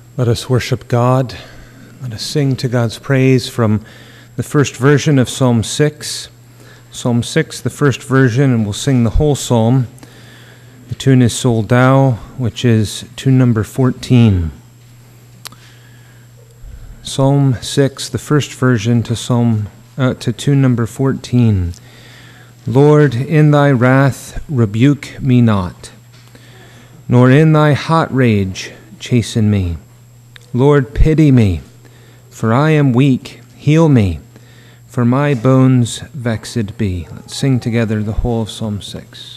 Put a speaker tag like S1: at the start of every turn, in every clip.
S1: Let us worship God. Let us sing to God's praise from the first version of Psalm 6. Psalm 6, the first version, and we'll sing the whole psalm. The tune is Sol Thou, which is tune number 14. Psalm 6, the first version to tune number 14. Lord, in thy wrath rebuke me not, nor in thy hot rage chasten me. Lord, pity me, for I am weak. Heal me, for my bones vexed be. Let's sing together the whole of Psalm 6.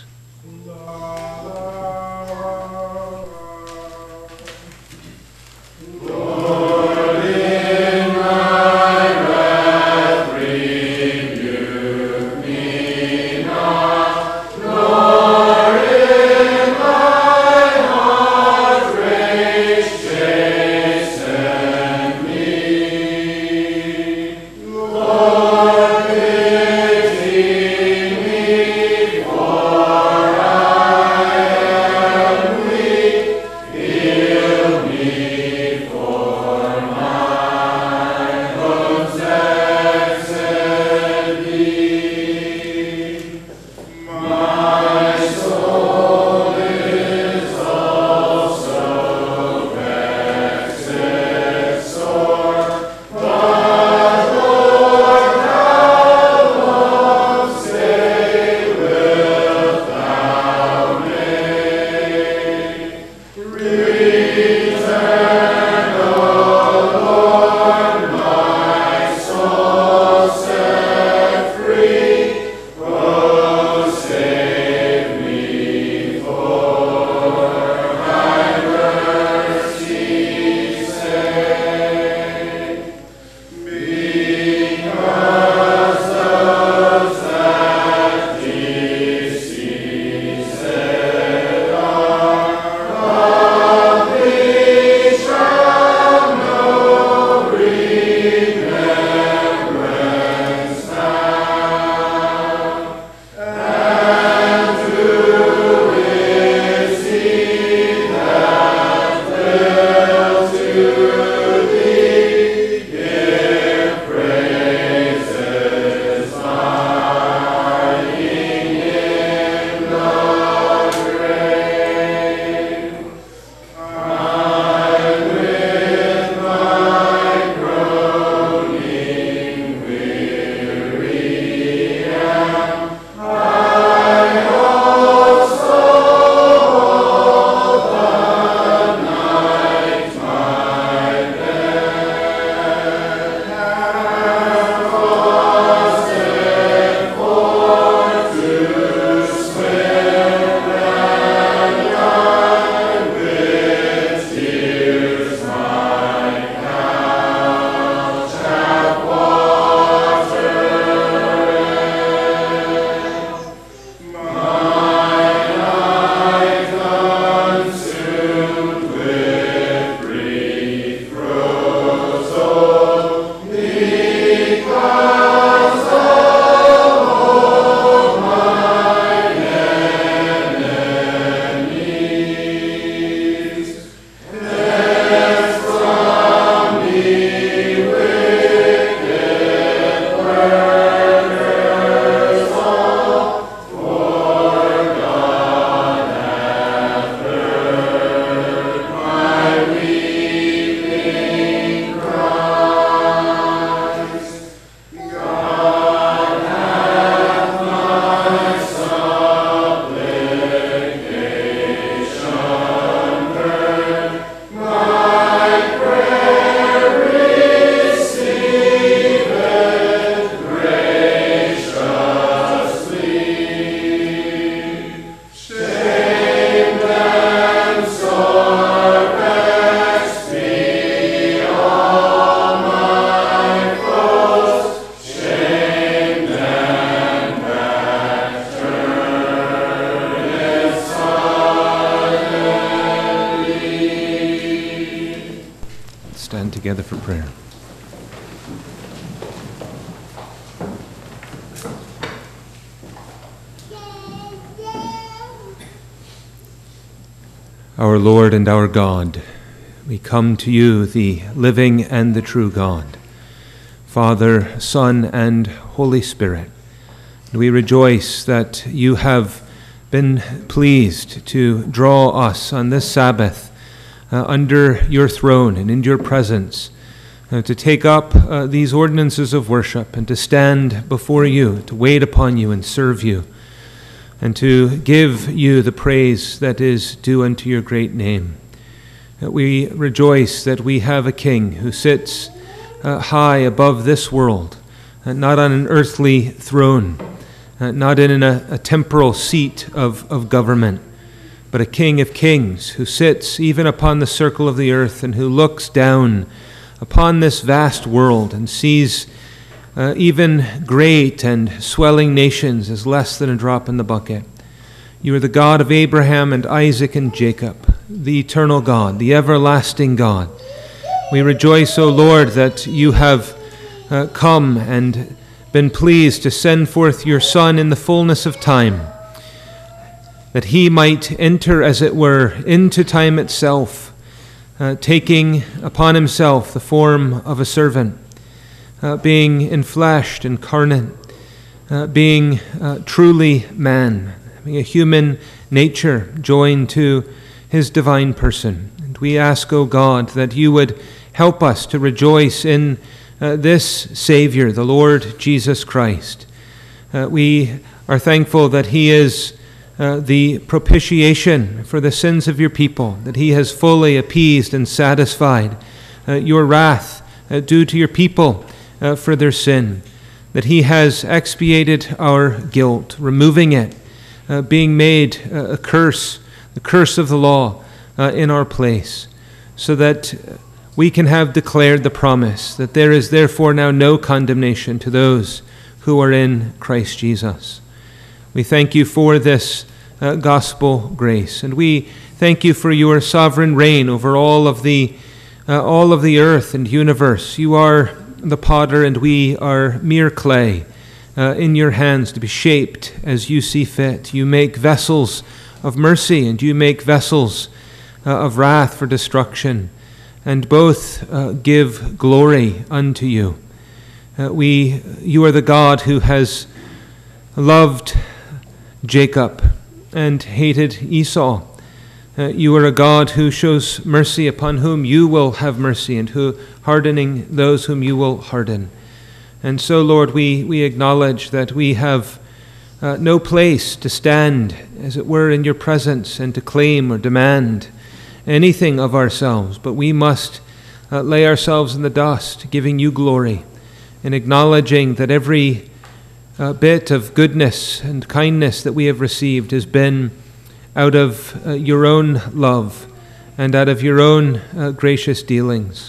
S1: Together for prayer. Our Lord and our God, we come to you, the living and the true God, Father, Son, and Holy Spirit. And we rejoice that you have been pleased to draw us on this Sabbath under your throne and in your presence, to take up these ordinances of worship and to stand before you, to wait upon you and serve you, and to give you the praise that is due unto your great name. We rejoice that we have a King who sits high above this world, not on an earthly throne, not in a temporal seat of government, but a King of kings who sits even upon the circle of the earth and who looks down upon this vast world and sees even great and swelling nations as less than a drop in the bucket. You are the God of Abraham and Isaac and Jacob, the eternal God, the everlasting God. We rejoice, O Lord, that you have come and been pleased to send forth your Son in the fullness of time, that he might enter, as it were, into time itself, taking upon himself the form of a servant, being enfleshed, incarnate, being truly man, having a human nature joined to his divine person. And we ask, O God, that you would help us to rejoice in this Savior, the Lord Jesus Christ. We are thankful that he is the propitiation for the sins of your people, that he has fully appeased and satisfied your wrath due to your people for their sin, that he has expiated our guilt, removing it, being made a curse, the curse of the law in our place, so that we can have declared the promise that there is therefore now no condemnation to those who are in Christ Jesus. We thank you for this gospel grace, and we thank you for your sovereign reign over all of the earth and universe. You are the potter, and we are mere clay in your hands to be shaped as you see fit. You make vessels of mercy, and you make vessels of wrath for destruction, and both give glory unto you. You are the God who has loved Jacob and hated Esau. You are a God who shows mercy upon whom you will have mercy, and who hardening those whom you will harden. And so, Lord, we acknowledge that we have no place to stand, as it were, in your presence and to claim or demand anything of ourselves, but we must lay ourselves in the dust, giving you glory, and acknowledging that every bit of goodness and kindness that we have received has been out of your own love and out of your own gracious dealings.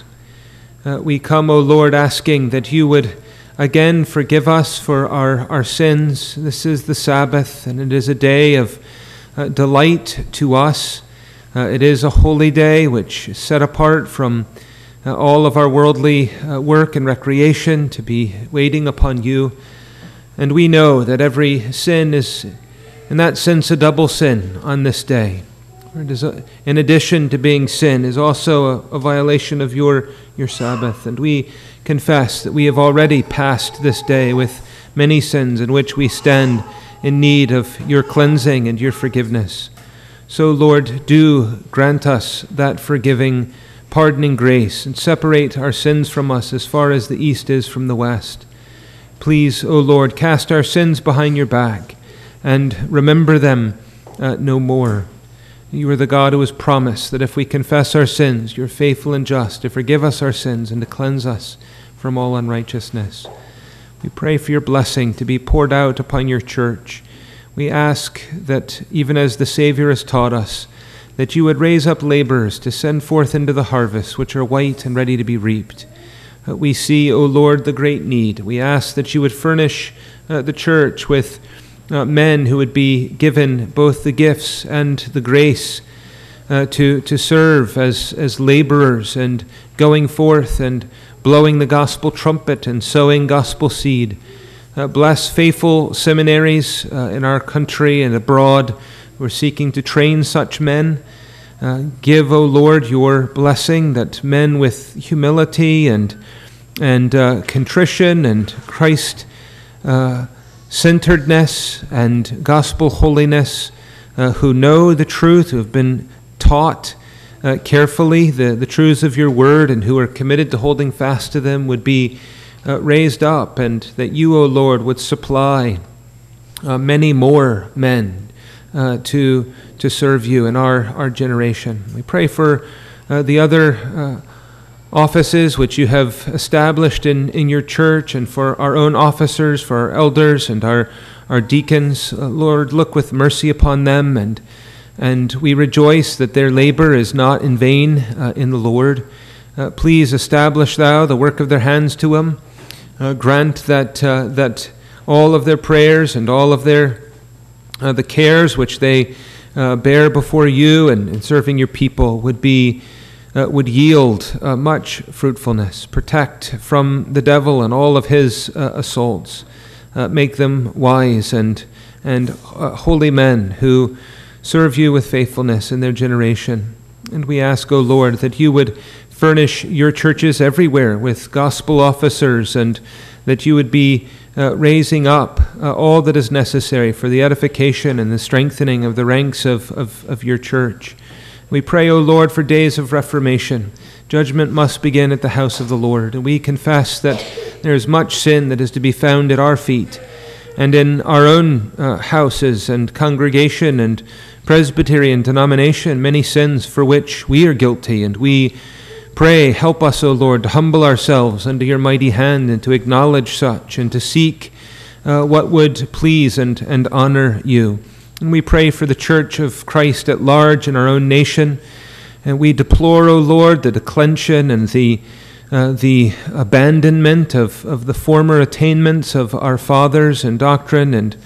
S1: We come, O Lord, asking that you would again forgive us for our sins. This is the Sabbath, and it is a day of delight to us. It is a holy day which is set apart from all of our worldly work and recreation to be waiting upon you. And we know that every sin is, in that sense, a double sin on this day. It is in addition to being sin, is also a violation of your Sabbath. And we confess that we have already passed this day with many sins in which we stand in need of your cleansing and your forgiveness. So, Lord, do grant us that forgiving, pardoning grace, and separate our sins from us as far as the east is from the west. Please, O Lord, cast our sins behind your back and remember them no more. You are the God who has promised that if we confess our sins, you're faithful and just to forgive us our sins and to cleanse us from all unrighteousness. We pray for your blessing to be poured out upon your church. We ask that even as the Savior has taught us, that you would raise up laborers to send forth into the harvest, which are white and ready to be reaped. We see, O Lord, the great need. We ask that you would furnish the church with men who would be given both the gifts and the grace to serve as laborers and going forth and blowing the gospel trumpet and sowing gospel seed. Bless faithful seminaries in our country and abroad. We're seeking to train such men. Give, O Lord, your blessing that men with humility and contrition and Christ centeredness and gospel holiness, who know the truth, who have been taught carefully the truths of your word, and who are committed to holding fast to them, would be raised up, and that you, O Lord, would supply many more men to serve you in our generation. We pray for the other offices which you have established in your church, and for our own officers, for our elders and our deacons. Lord, look with mercy upon them, and we rejoice that their labor is not in vain in the Lord. Please establish thou the work of their hands to them. Grant that all of their prayers and all of their the cares which they bear before you and in serving your people would yield much fruitfulness. Protect from the devil and all of his assaults. Make them wise and holy men who serve you with faithfulness in their generation. And we ask, O Lord, that you would furnish your churches everywhere with gospel officers, and that you would be raising up all that is necessary for the edification and the strengthening of the ranks of your church. We pray, O Lord, for days of reformation. Judgment must begin at the house of the Lord, and we confess that there is much sin that is to be found at our feet and in our own houses and congregation and Presbyterian denomination, many sins for which we are guilty, and we pray, help us, O Lord, to humble ourselves under your mighty hand and to acknowledge such and to seek what would please and honor you. And we pray for the Church of Christ at large in our own nation, and we deplore, O Lord, the declension and the abandonment of the former attainments of our fathers in doctrine and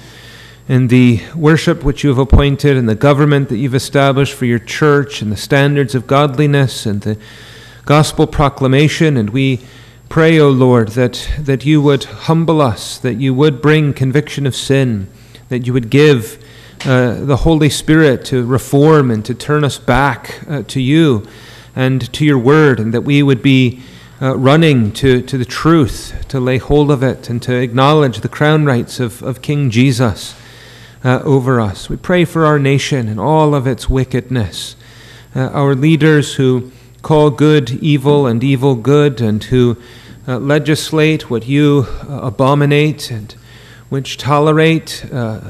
S1: the worship which you have appointed and the government that you've established for your church and the standards of godliness and the gospel proclamation. And we pray, O Lord, that you would humble us, that you would bring conviction of sin, that you would give the Holy Spirit to reform and to turn us back to you and to your word, and that we would be running to the truth, to lay hold of it, and to acknowledge the crown rights of King Jesus over us. We pray for our nation and all of its wickedness, our leaders who call good evil and evil good, and who legislate what you abominate, and which tolerate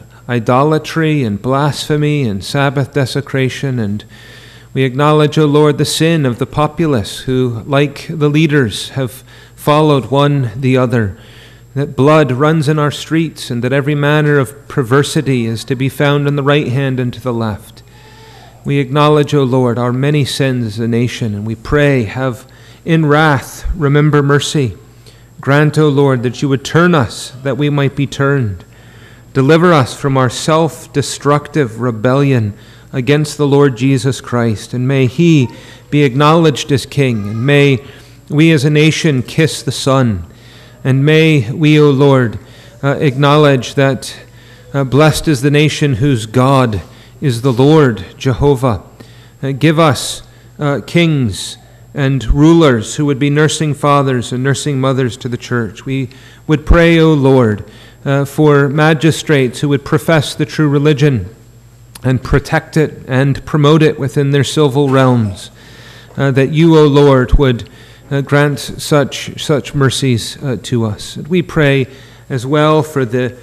S1: idolatry and blasphemy and Sabbath desecration. And we acknowledge, O Lord, the sin of the populace who, like the leaders, have followed one the other, that blood runs in our streets, and that every manner of perversity is to be found on the right hand and to the left. We acknowledge, O Lord, our many sins as a nation, and we pray, have in wrath remember mercy. Grant, O Lord, that you would turn us, that we might be turned. Deliver us from our self-destructive rebellion against the Lord Jesus Christ, and may he be acknowledged as King, and may we as a nation kiss the Son, and may we, O Lord, acknowledge that blessed is the nation whose God is the Lord Jehovah. Give us kings and rulers who would be nursing fathers and nursing mothers to the church. We would pray, O Lord, for magistrates who would profess the true religion and protect it and promote it within their civil realms, that you, O Lord, would grant such mercies to us. And we pray as well for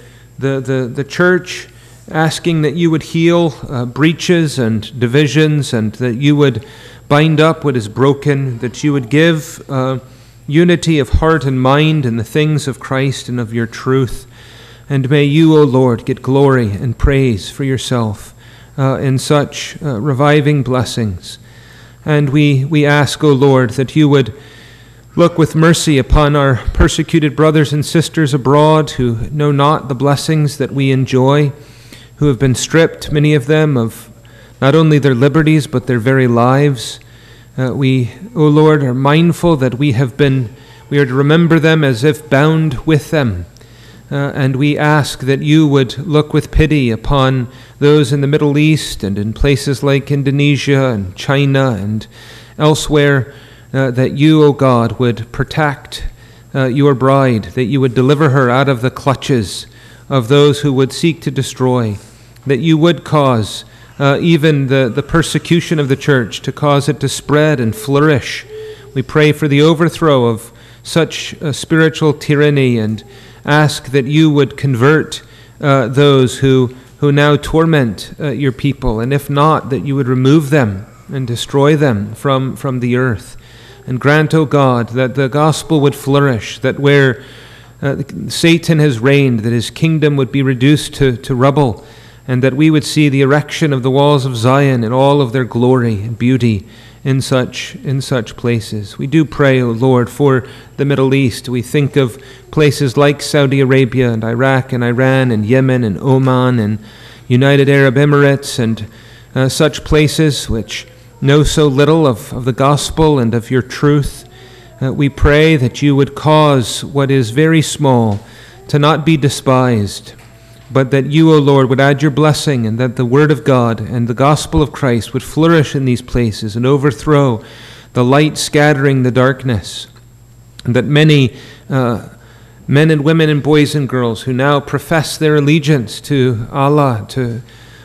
S1: the church, asking that you would heal breaches and divisions, and that you would bind up what is broken, that you would give unity of heart and mind in the things of Christ and of your truth. And may you, O Lord, get glory and praise for yourself in such reviving blessings. And we ask, O Lord, that you would look with mercy upon our persecuted brothers and sisters abroad who know not the blessings that we enjoy, who have been stripped, many of them, of not only their liberties but their very lives. We, O Lord, are mindful that we are to remember them as if bound with them, And we ask that you would look with pity upon those in the Middle East and in places like Indonesia and China and elsewhere, that you, O God, would protect your bride, that you would deliver her out of the clutches of those who would seek to destroy, that you would cause even the persecution of the church to cause it to spread and flourish. We pray for the overthrow of such spiritual tyranny and ask that you would convert those who now torment your people, and if not, that you would remove them and destroy them from the earth. And grant, O God, that the gospel would flourish, that where Satan has reigned, that his kingdom would be reduced to rubble, and that we would see the erection of the walls of Zion in all of their glory and beauty in such places. We do pray, O Lord, for the Middle East. We think of places like Saudi Arabia and Iraq and Iran and Yemen and Oman and United Arab Emirates and such places which know so little of the gospel and of your truth. We pray that you would cause what is very small to not be despised, but that you, O Lord, would add your blessing, and that the word of God and the gospel of Christ would flourish in these places and overthrow the light scattering the darkness, and that many men and women and boys and girls who now profess their allegiance to Allah, to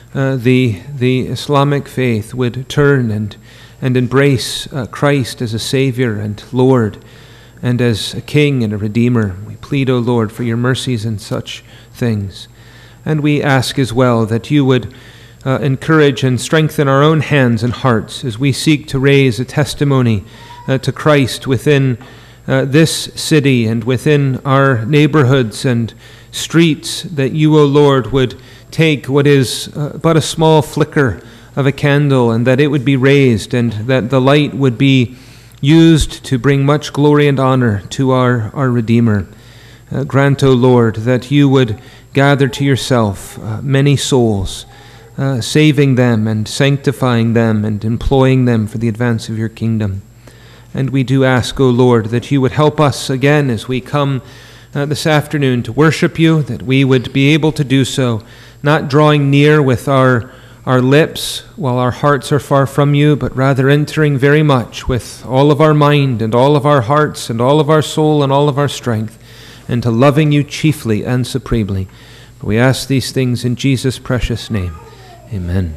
S1: the Islamic faith, would turn and embrace Christ as a Savior and Lord and as a King and a Redeemer. We plead, O Lord, for your mercies in such things. And we ask as well that you would encourage and strengthen our own hands and hearts as we seek to raise a testimony to Christ within this city and within our neighborhoods and streets, that you, O Lord, would take what is but a small flicker of a candle, and that it would be raised, and that the light would be used to bring much glory and honor to our Redeemer. Grant, O Lord, that you would gather to yourself many souls, saving them and sanctifying them and employing them for the advance of your kingdom. And we do ask, O Lord, that you would help us again as we come this afternoon to worship you, that we would be able to do so, not drawing near with our lips while our hearts are far from you, but rather entering very much with all of our mind and all of our hearts and all of our soul and all of our strength, and to loving you chiefly and supremely. We ask these things in Jesus' precious name. Amen.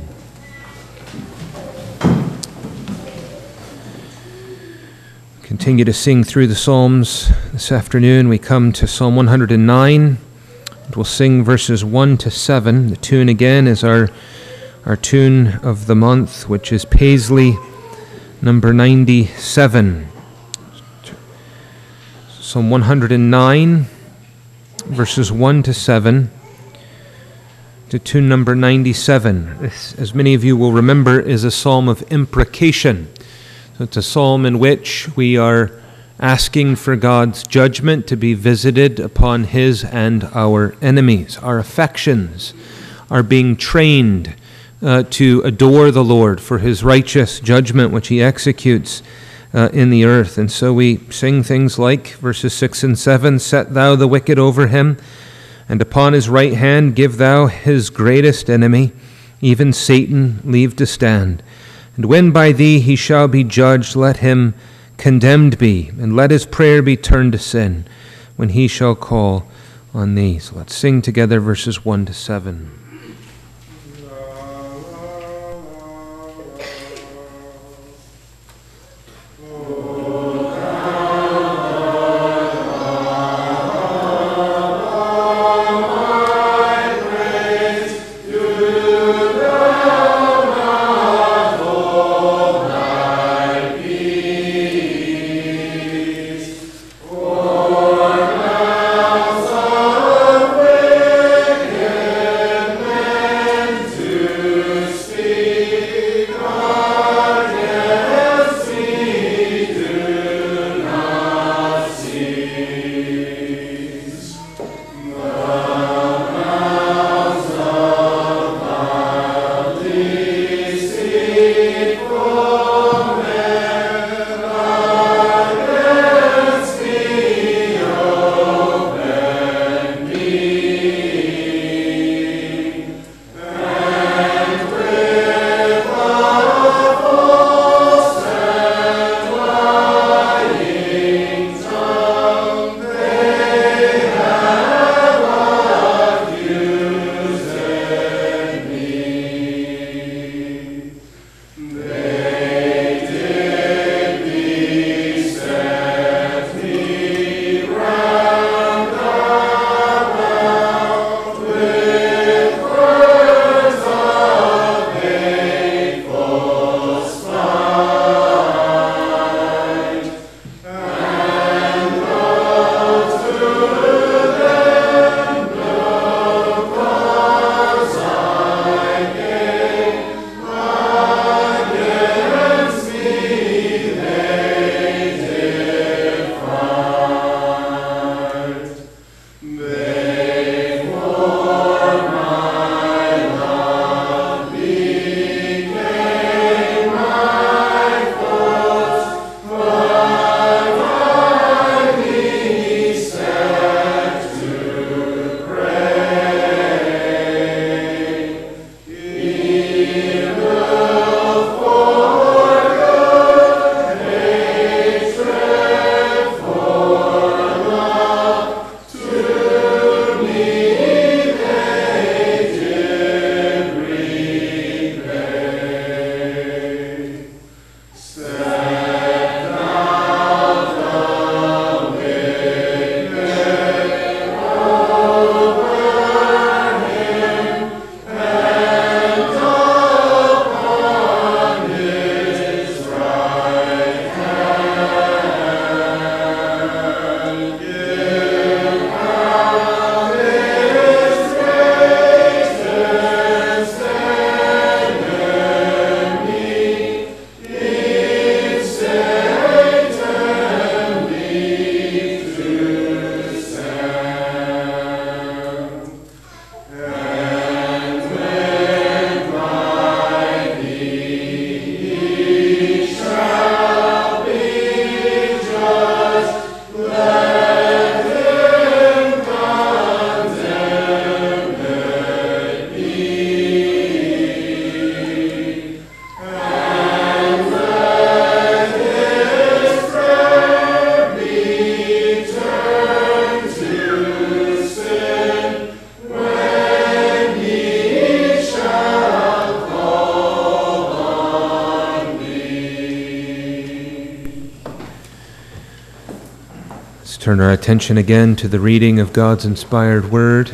S1: Continue to sing through the Psalms this afternoon. We come to Psalm 109, and we'll sing verses 1 to 7. The tune again is our tune of the month, which is Paisley number 97. Psalm 109, verses 1 to 7, to tune number 97. This, as many of you will remember, is a psalm of imprecation. So it's a psalm in which we are asking for God's judgment to be visited upon his and our enemies. Our affections are being trained to adore the Lord for his righteous judgment which he executes in the earth. And so we sing things like verses 6 and 7, "Set thou the wicked over him, and upon his right hand give thou his greatest enemy, even Satan, leave to stand. And when by thee he shall be judged, let him condemned be, and let his prayer be turned to sin, when he shall call on thee." So let's sing together verses 1 to 7. Turn our attention again to the reading of God's inspired word.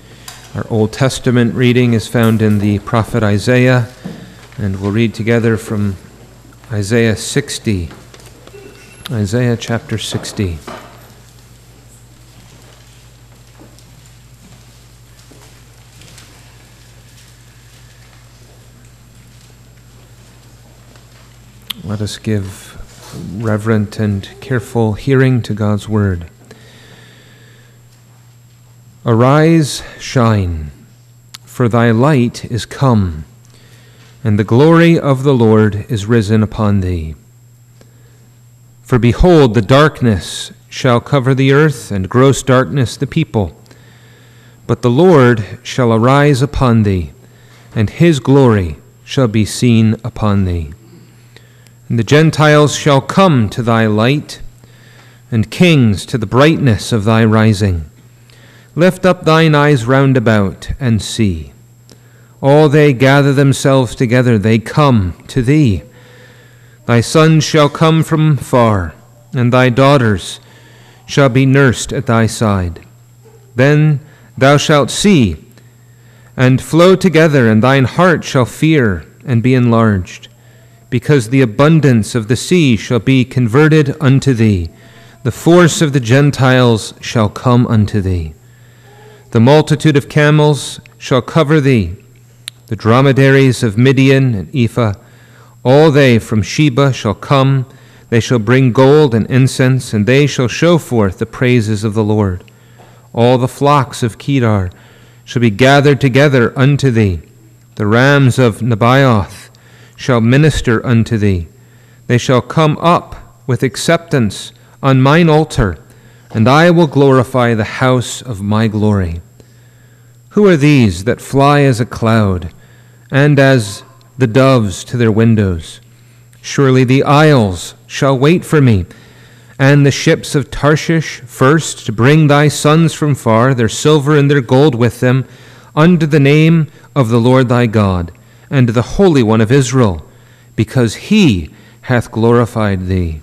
S1: Our Old Testament reading is found in the prophet Isaiah, and we'll read together from Isaiah 60. Isaiah chapter 60. Let us give reverent and careful hearing to God's word. Arise, shine, for thy light is come, and the glory of the Lord is risen upon thee. For behold, the darkness shall cover the earth, and gross darkness the people. But the Lord shall arise upon thee, and his glory shall be seen upon thee. And the Gentiles shall come to thy light, and kings to the brightness of thy rising. Lift up thine eyes round about, and see. All they gather themselves together, they come to thee. Thy sons shall come from far, and thy daughters shall be nursed at thy side. Then thou shalt see, and flow together, and thine heart shall fear, and be enlarged. Because the abundance of the sea shall be converted unto thee. The force of the Gentiles shall come unto thee. The multitude of camels shall cover thee. The dromedaries of Midian and Ephah, all they from Sheba shall come. They shall bring gold and incense, and they shall show forth the praises of the Lord. All the flocks of Kedar shall be gathered together unto thee. The rams of Nebaioth shall minister unto thee. They shall come up with acceptance on mine altar, and I will glorify the house of my glory. Who are these that fly as a cloud, and as the doves to their windows? Surely the isles shall wait for me, and the ships of Tarshish first, to bring thy sons from far, their silver and their gold with them, unto the name of the Lord thy God, and to the Holy One of Israel, because he hath glorified thee.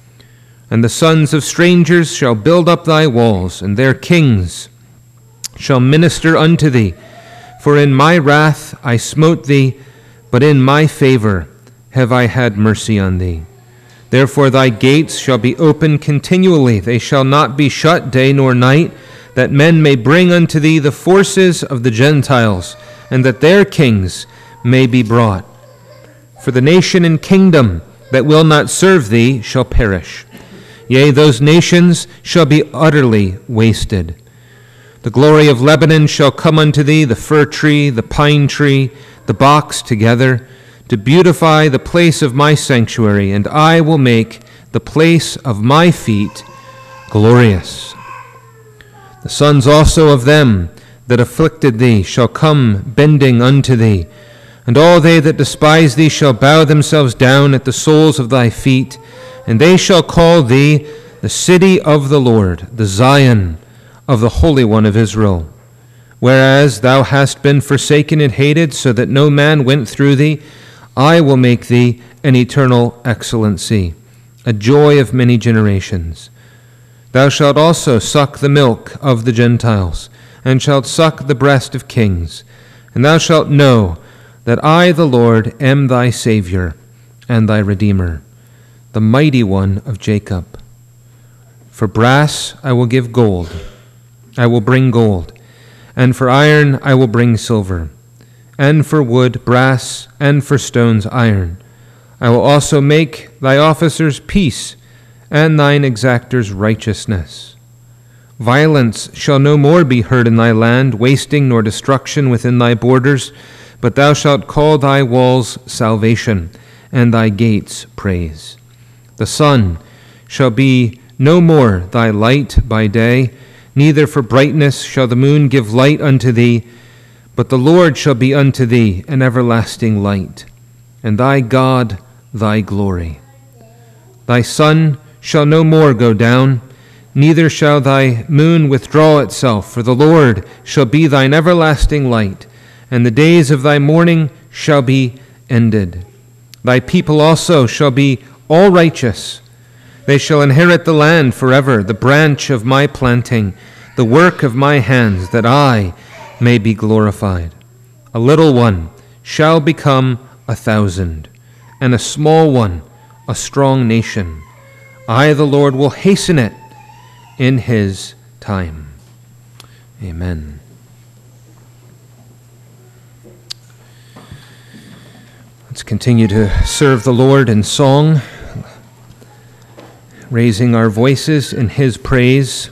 S1: And the sons of strangers shall build up thy walls, and their kings shall minister unto thee. For in my wrath I smote thee, but in my favor have I had mercy on thee. Therefore thy gates shall be open continually, they shall not be shut day nor night, that men may bring unto thee the forces of the Gentiles, and that their kings may be brought. For the nation and kingdom that will not serve thee shall perish. Yea, those nations shall be utterly wasted. The glory of Lebanon shall come unto thee, the fir tree, the pine tree, the box together, to beautify the place of my sanctuary, and I will make the place of my feet glorious. The sons also of them that afflicted thee shall come bending unto thee, and all they that despise thee shall bow themselves down at the soles of thy feet, and they shall call thee the city of the Lord, the Zion of the Holy One of Israel. Whereas thou hast been forsaken and hated, so that no man went through thee, I will make thee an eternal excellency, a joy of many generations. Thou shalt also suck the milk of the Gentiles, and shalt suck the breast of kings, and thou shalt know that I, the Lord, am thy Savior and thy Redeemer, the mighty one of Jacob. For brass I will give gold, I will bring gold, and for iron I will bring silver, and for wood brass, and for stones iron. I will also make thy officers peace, and thine exactors righteousness. Violence shall no more be heard in thy land, wasting nor destruction within thy borders, but thou shalt call thy walls salvation, and thy gates praise. The sun shall be no more thy light by day, neither for brightness shall the moon give light unto thee, but the Lord shall be unto thee an everlasting light, and thy God thy glory. Thy sun shall no more go down, neither shall thy moon withdraw itself, for the Lord shall be thine everlasting light, and the days of thy mourning shall be ended. Thy people also shall be all righteous. They shall inherit the land forever, the branch of my planting, the work of my hands, that I may be glorified. A little one shall become 1,000, and a small one a strong nation. I, the Lord, will hasten it in his time. Amen. Let's continue to serve the Lord in song, raising our voices in his praise.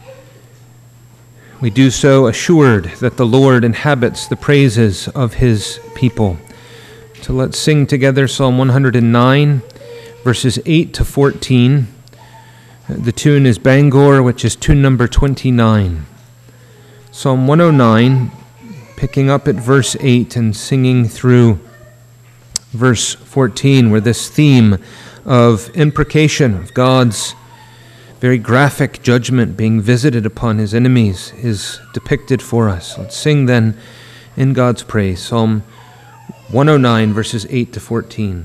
S1: We do so assured that the Lord inhabits the praises of his people. So let's sing together Psalm 109, verses 8 to 14. The tune is Bangor, which is tune number 29. Psalm 109, picking up at verse 8 and singing through verse 14, where this theme of imprecation of God's very graphic judgment being visited upon his enemies is depicted for us. Let's sing then in God's praise, Psalm 109, verses 8 to 14.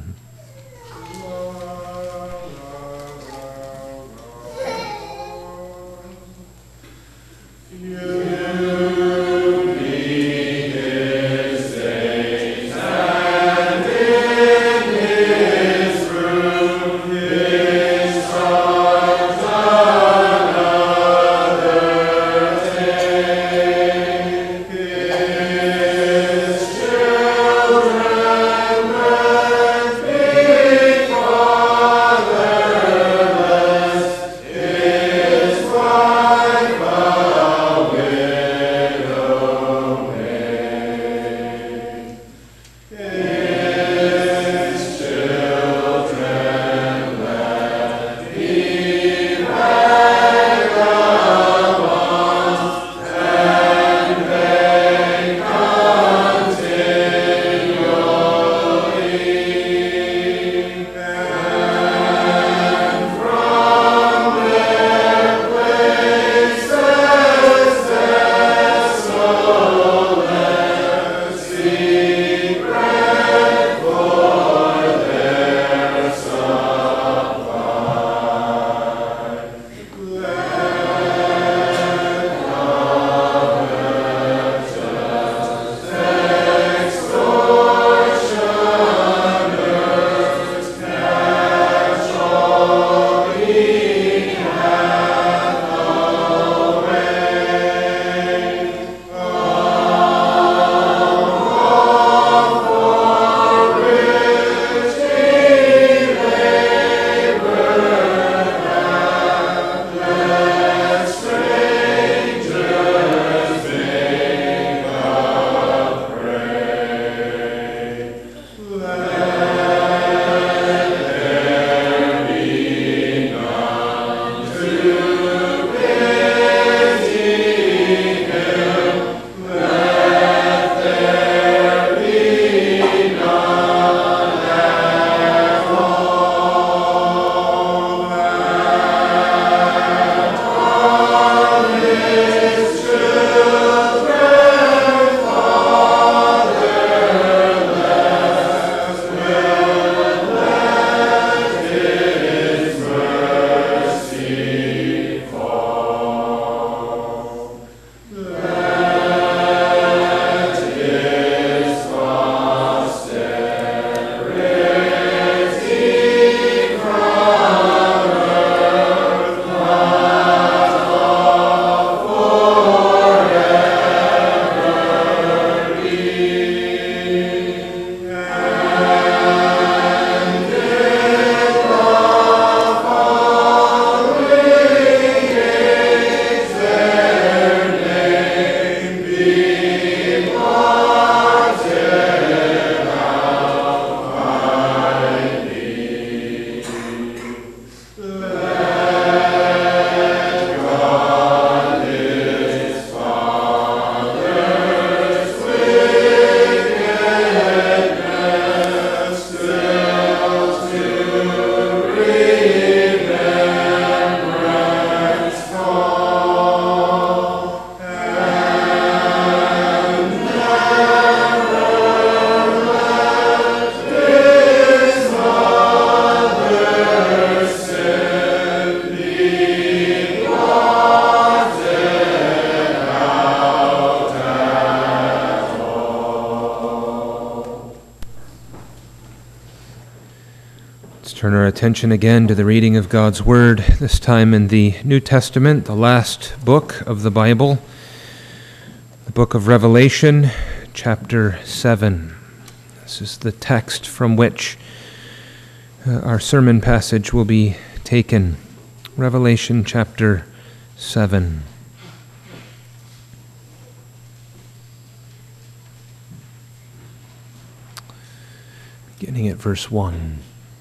S1: Let's turn our attention again to the reading of God's Word, this time in the New Testament, the last book of the Bible, the book of Revelation, chapter 7. This is the text from which our sermon passage will be taken. Revelation chapter 7. Beginning at verse 1.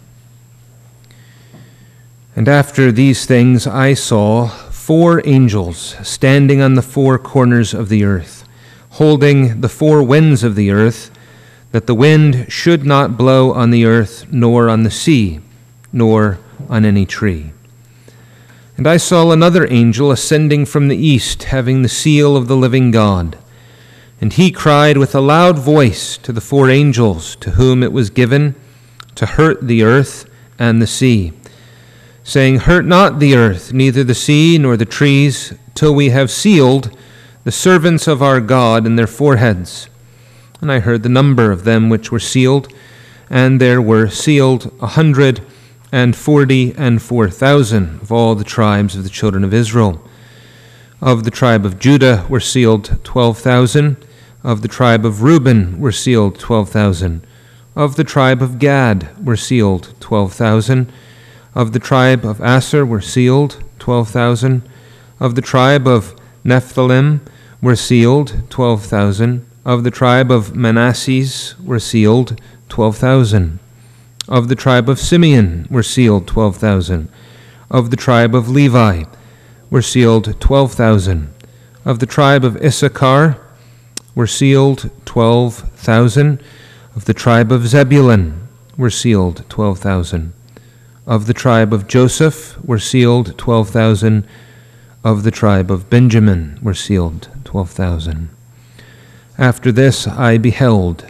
S1: And after these things I saw 4 angels standing on the 4 corners of the earth, holding the 4 winds of the earth, that the wind should not blow on the earth, nor on the sea, nor on any tree. And I saw another angel ascending from the east, having the seal of the living God. And he cried with a loud voice to the 4 angels to whom it was given to hurt the earth and the sea, saying, Hurt not the earth, neither the sea nor the trees, till we have sealed the servants of our God in their foreheads. And I heard the number of them which were sealed, and there were sealed 144,000 of all the tribes of the children of Israel. Of the tribe of Judah were sealed 12,000. Of the tribe of Reuben were sealed 12,000. Of the tribe of Gad were sealed 12,000. Of the tribe of Asher were sealed 12,000. Of the tribe of Nephthalim were sealed 12,000. Of the tribe of Manasseh were sealed 12,000. Of the tribe of Simeon were sealed 12,000. Of the tribe of Levi were sealed 12,000. Of the tribe of Issachar were sealed 12,000. Of the tribe of Zebulun were sealed 12,000. Of the tribe of Joseph were sealed 12,000. Of the tribe of Benjamin were sealed 12,000. After this I beheld,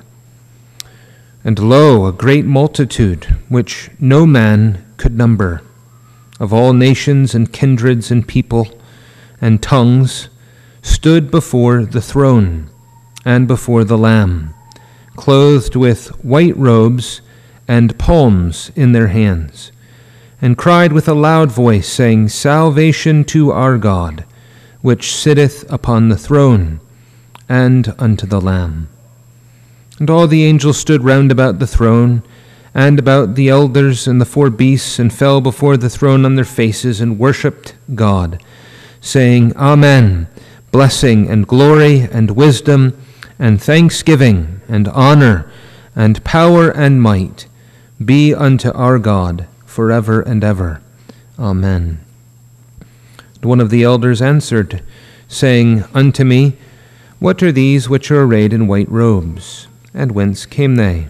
S1: and lo, a great multitude, which no man could number, of all nations and kindreds and people and tongues, stood before the throne and before the Lamb, clothed with white robes and palms in their hands, and cried with a loud voice, saying, Salvation to our God, which sitteth upon the throne, and unto the Lamb. And all the angels stood round about the throne, and about the elders and the 4 beasts, and fell before the throne on their faces, and worshipped God, saying, Amen, blessing and glory and wisdom and thanksgiving and honor and power and might be unto our God forever and ever. Amen. And one of the elders answered, saying unto me, What are these which are arrayed in white robes, and whence came they?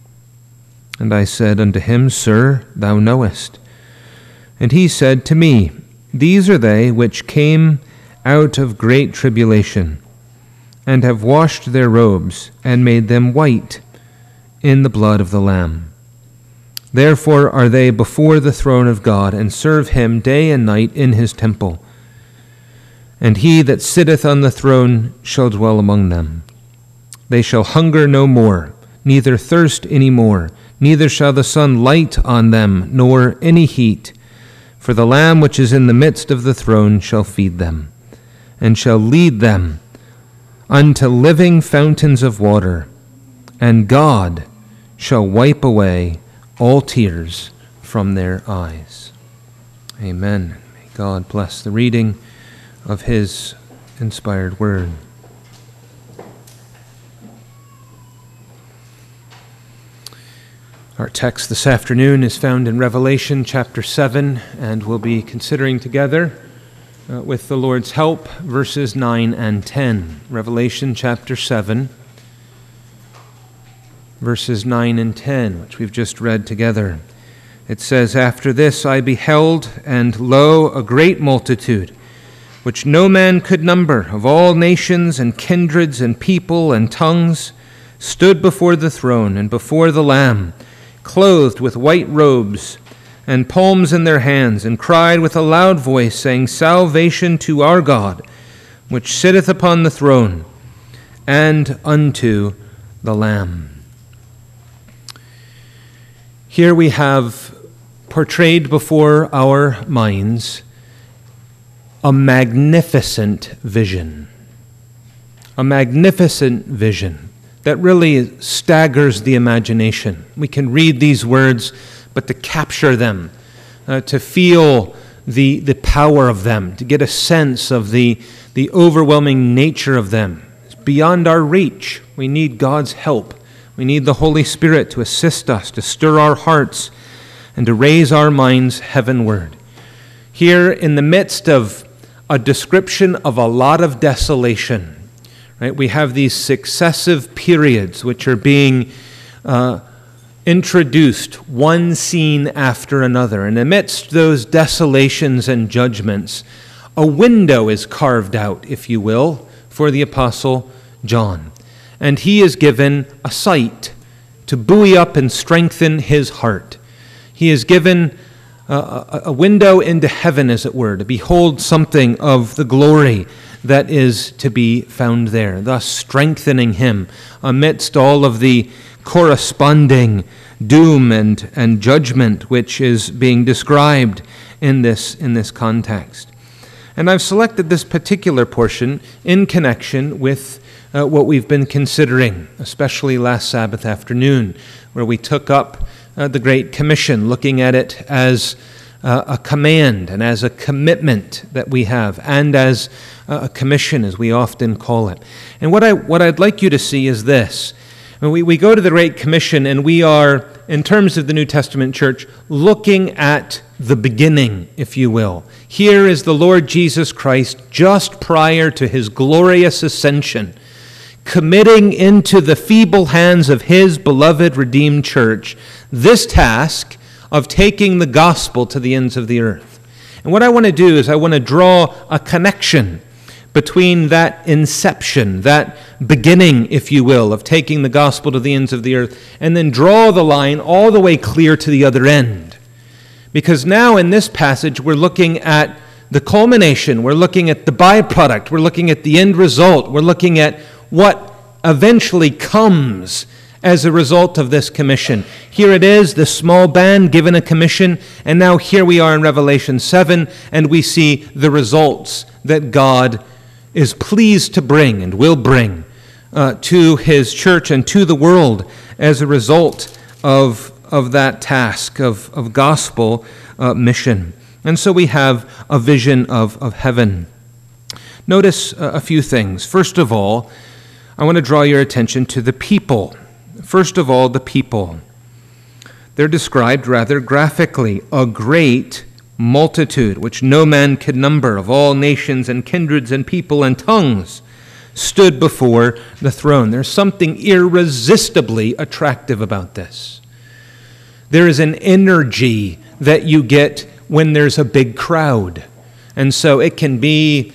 S1: And I said unto him, Sir, thou knowest. And he said to me, These are they which came out of great tribulation, and have washed their robes, and made them white in the blood of the Lamb. Therefore are they before the throne of God, and serve him day and night in his temple. And he that sitteth on the throne shall dwell among them. They shall hunger no more, neither thirst any more, neither shall the sun light on them, nor any heat. For the Lamb which is in the midst of the throne shall feed them, and shall lead them unto living fountains of water, and God shall wipe away all tears from their eyes. Amen. May God bless the reading of his inspired word. Our text this afternoon is found in Revelation chapter 7, and we'll be considering together, with the Lord's help, verses 9 and 10. Revelation chapter 7, verses 9 and 10, which we've just read together. It says, After this I beheld, and lo, a great multitude, which no man could number, of all nations and kindreds and people and tongues, stood before the throne and before the Lamb, clothed with white robes and palms in their hands, and cried with a loud voice, saying, Salvation to our God, which sitteth upon the throne, and unto the Lamb. Here we have portrayed before our minds a magnificent vision. A magnificent vision that really staggers the imagination. We can read these words, but to capture them, to feel the power of them, to get a sense of the overwhelming nature of them, is beyond our reach. We need God's help. We need the Holy Spirit to assist us, to stir our hearts, and to raise our minds heavenward. Here, in the midst of a description of a lot of desolation, right, we have these successive periods which are being introduced, one scene after another. And amidst those desolations and judgments, a window is carved out, if you will, for the Apostle John. And he is given a sight to buoy up and strengthen his heart. He is given a window into heaven, as it were, to behold something of the glory that is to be found there, thus strengthening him amidst all of the corresponding doom and judgment which is being described in this context. And I've selected this particular portion in connection with what we've been considering, especially last Sabbath afternoon, where we took up the Great Commission, looking at it as a command and as a commitment that we have, and as a commission, as we often call it. And what I'd like you to see is this. We go to the Great Commission, and we are, in terms of the New Testament church, looking at the beginning, if you will. Here is the Lord Jesus Christ just prior to his glorious ascension, committing into the feeble hands of his beloved redeemed church this task of taking the gospel to the ends of the earth. And what I want to do is I want to draw a connection between that inception, that beginning, if you will, of taking the gospel to the ends of the earth, and then draw the line all the way clear to the other end. Because now in this passage we're looking at the culmination, we're looking at the byproduct, we're looking at the end result, we're looking at what eventually comes as a result of this commission. Here it is, the small band given a commission, and now here we are in Revelation 7, and we see the results that God is pleased to bring and will bring to his church and to the world as a result of that task of gospel mission. And so we have a vision of heaven. Notice a few things. First of all, I want to draw your attention to the people. First of all, the people. They're described rather graphically, a great multitude, which no man could number, of all nations and kindreds and people and tongues, stood before the throne. There's something irresistibly attractive about this. There is an energy that you get when there's a big crowd. And so it can be,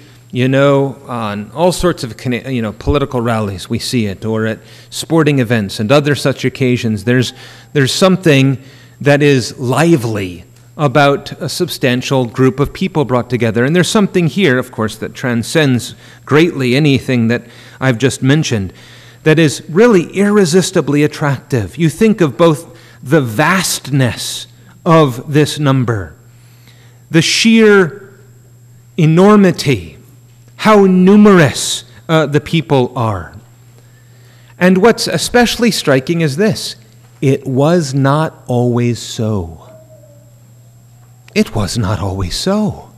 S1: on all sorts of, political rallies, we see it, or at sporting events and other such occasions. There's something that is lively about a substantial group of people brought together. And there's something here, of course, that transcends greatly anything that I've just mentioned, that is really irresistibly attractive. You think of both the vastness of this number, the sheer enormity, how numerous the people are. And what's especially striking is this: it was not always so. It was not always so.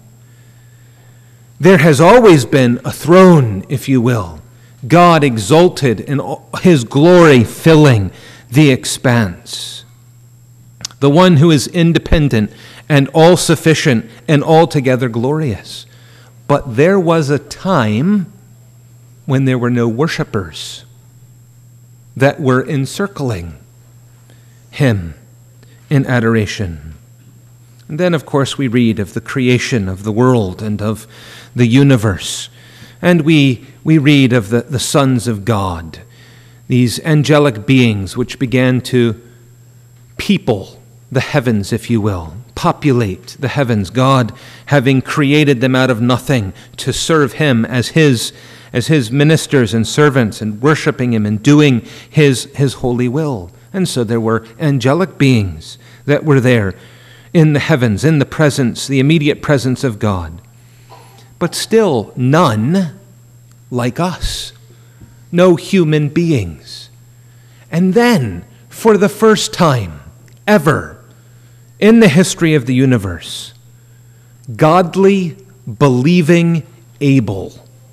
S1: There has always been a throne, if you will, God exalted in his glory filling the expanse. The one who is independent and all-sufficient and altogether glorious. But there was a time when there were no worshipers that were encircling him in adoration. And then, of course, we read of the creation of the world and of the universe. And we read of the sons of God, these angelic beings which began to people the heavens, if you will, populate the heavens, God having created them out of nothing to serve him as his ministers and servants, and worshiping him and doing his holy will. And so there were angelic beings that were there. in the heavens, in the presence, the immediate presence of God. But still none like us. No human beings. And then, for the first time ever in the history of the universe, godly, believing Abel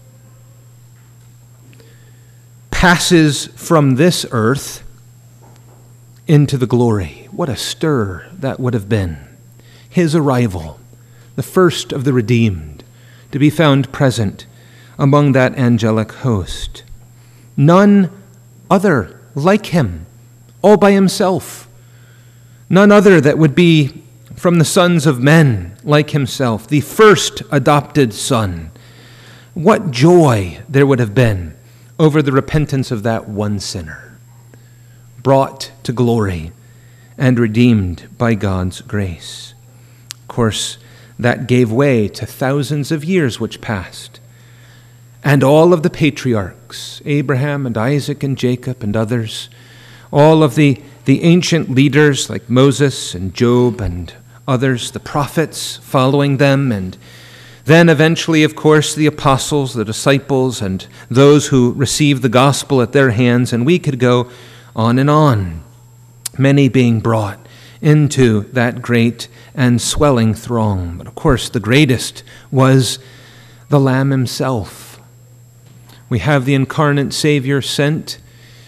S1: passes from this earth into the glory. What a stir that would have been. His arrival, the first of the redeemed, to be found present among that angelic host. None other like him, all by himself. None other that would be from the sons of men like himself, the first adopted son. What joy there would have been over the repentance of that one sinner, brought to glory and redeemed by God's grace. Of course, that gave way to thousands of years which passed, and all of the patriarchs, Abraham and Isaac and Jacob and others, all of the ancient leaders like Moses and Job and others, the prophets following them, and then eventually, of course, the apostles, the disciples, and those who received the gospel at their hands, and we could go on and on, many being brought into that great and swelling throng. But of course, the greatest was the Lamb himself. We have the incarnate Savior sent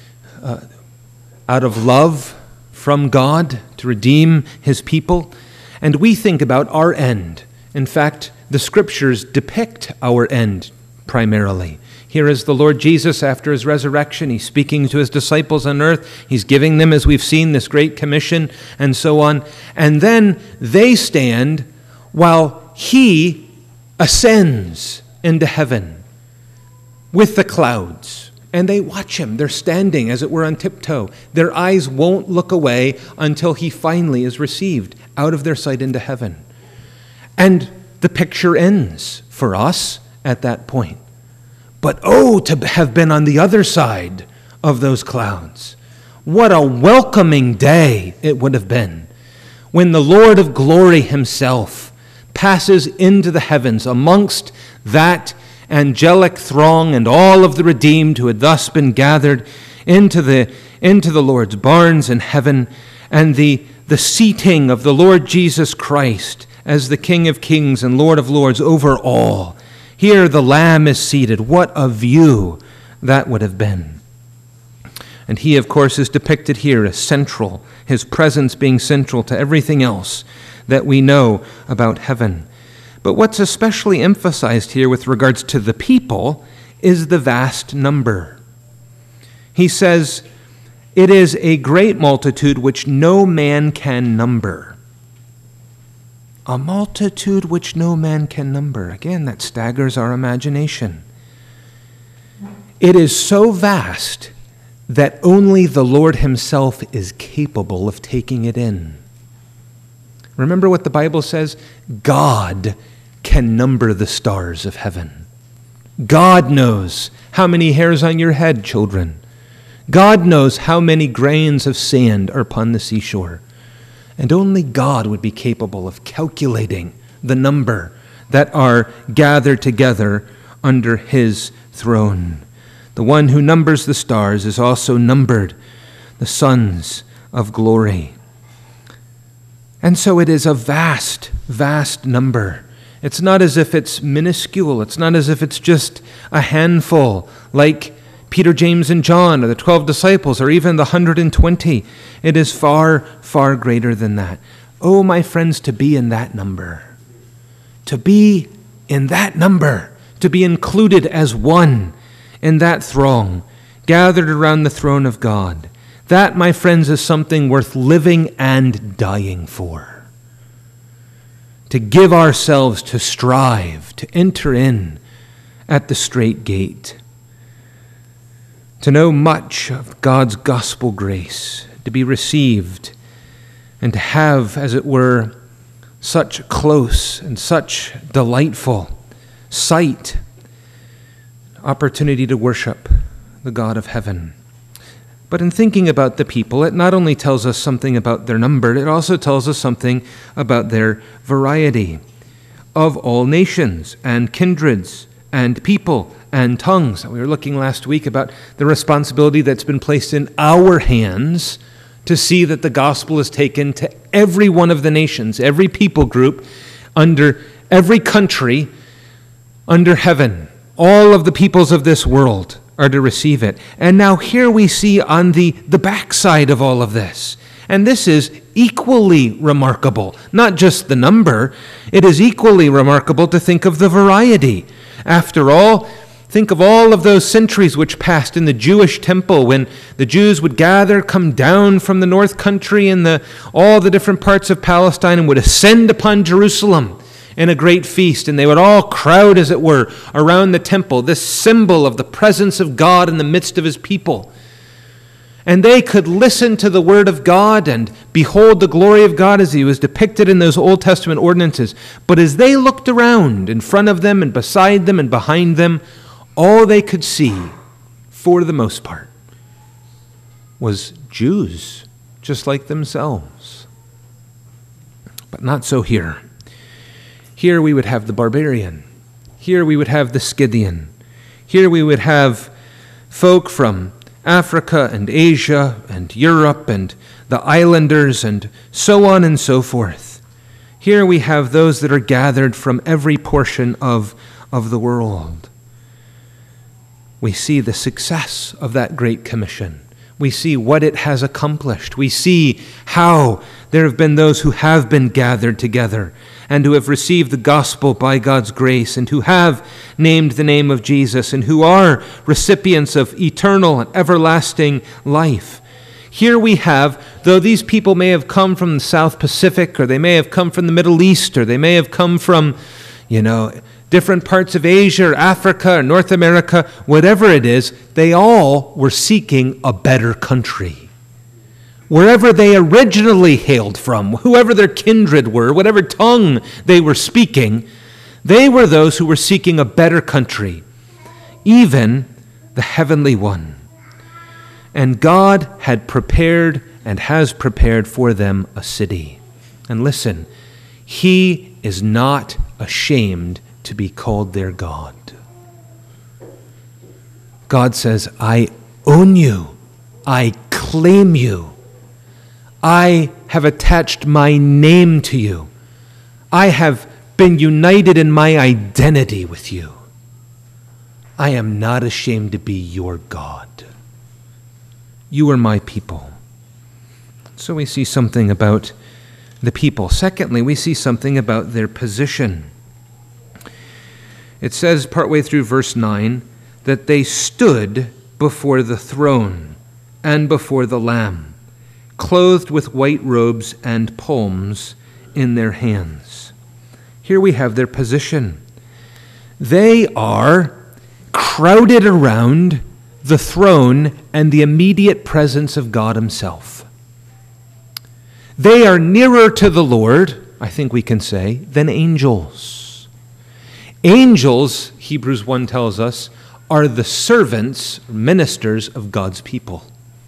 S1: out of love from God to redeem his people, and we think about our end. In fact, the Scriptures depict our end primarily. Here is the Lord Jesus after his resurrection. He's speaking to his disciples on earth. He's giving them, as we've seen, this great commission and so on. And then they stand while he ascends into heaven with the clouds. And they watch him. They're standing, as it were, on tiptoe. Their eyes won't look away until he finally is received out of their sight into heaven. And the picture ends for us at that point. But oh, to have been on the other side of those clouds. What a welcoming day it would have been when the Lord of glory himself passes into the heavens amongst that angelic throng and all of the redeemed who had thus been gathered into the Lord's barns in heaven, and the seating of the Lord Jesus Christ as the King of Kings and Lord of Lords over all. Here the Lamb is seated. What a view that would have been. And he, of course, is depicted here as central, his presence being central to everything else that we know about heaven. But what's especially emphasized here with regards to the people is the vast number. He says, "It is a great multitude which no man can number." A multitude which no man can number. Again, that staggers our imagination. It is so vast that only the Lord himself is capable of taking it in. Remember what the Bible says? God can number the stars of heaven. God knows how many hairs on your head, children. God knows how many grains of sand are upon the seashore. And only God would be capable of calculating the number that are gathered together under his throne. The one who numbers the stars is also numbered the sons of glory. And so it is a vast, vast number. It's not as if it's minuscule. It's not as if it's just a handful like Peter, James, and John, or the 12 disciples, or even the 120. It is far, far greater than that. Oh, my friends, to be in that number. To be in that number. To be included as one in that throng, gathered around the throne of God. That, my friends, is something worth living and dying for. To give ourselves to strive, to enter in at the strait gate. To know much of God's gospel grace, to be received, and to have, as it were, such close and such delightful sight, opportunity to worship the God of heaven. But in thinking about the people, it not only tells us something about their number, it also tells us something about their variety. Of all nations and kindreds and people and tongues. We were looking last week about the responsibility that's been placed in our hands to see that the gospel is taken to every one of the nations, every people group, under every country under heaven. All of the peoples of this world are to receive it. And now here we see on the backside of all of this. And this is equally remarkable. Not just the number, it is equally remarkable to think of the variety. After all, think of all of those centuries which passed in the Jewish temple when the Jews would gather, come down from the north country and all the different parts of Palestine and would ascend upon Jerusalem in a great feast, and they would all crowd, as it were, around the temple, this symbol of the presence of God in the midst of his people. And they could listen to the word of God and behold the glory of God as he was depicted in those Old Testament ordinances. But as they looked around in front of them and beside them and behind them, all they could see, for the most part, was Jews, just like themselves. But not so here. Here we would have the barbarian. Here we would have the Scythian. Here we would have folk from Africa and Asia and Europe and the islanders and so on and so forth. Here we have those that are gathered from every portion of the world. We see the success of that Great Commission. We see what it has accomplished. We see how there have been those who have been gathered together and who have received the gospel by God's grace and who have named the name of Jesus and who are recipients of eternal and everlasting life. Here we have, though these people may have come from the South Pacific, or they may have come from the Middle East, or they may have come from, different parts of Asia or Africa or North America, whatever it is, they all were seeking a better country. Wherever they originally hailed from, whoever their kindred were, whatever tongue they were speaking, they were those who were seeking a better country, even the heavenly one. And God had prepared and has prepared for them a city. And listen, he is not ashamed to be called their God. God says, I own you. I claim you. I have attached my name to you. I have been united in my identity with you. I am not ashamed to be your God. You are my people. So we see something about the people. Secondly, we see something about their position. It says partway through verse 9 that they stood before the throne and before the Lamb, clothed with white robes and palms in their hands. Here we have their position. They are crowded around the throne and the immediate presence of God himself. They are nearer to the Lord, I think we can say, than angels. Angels, Hebrews 1 tells us, are the servants, ministers of God's people.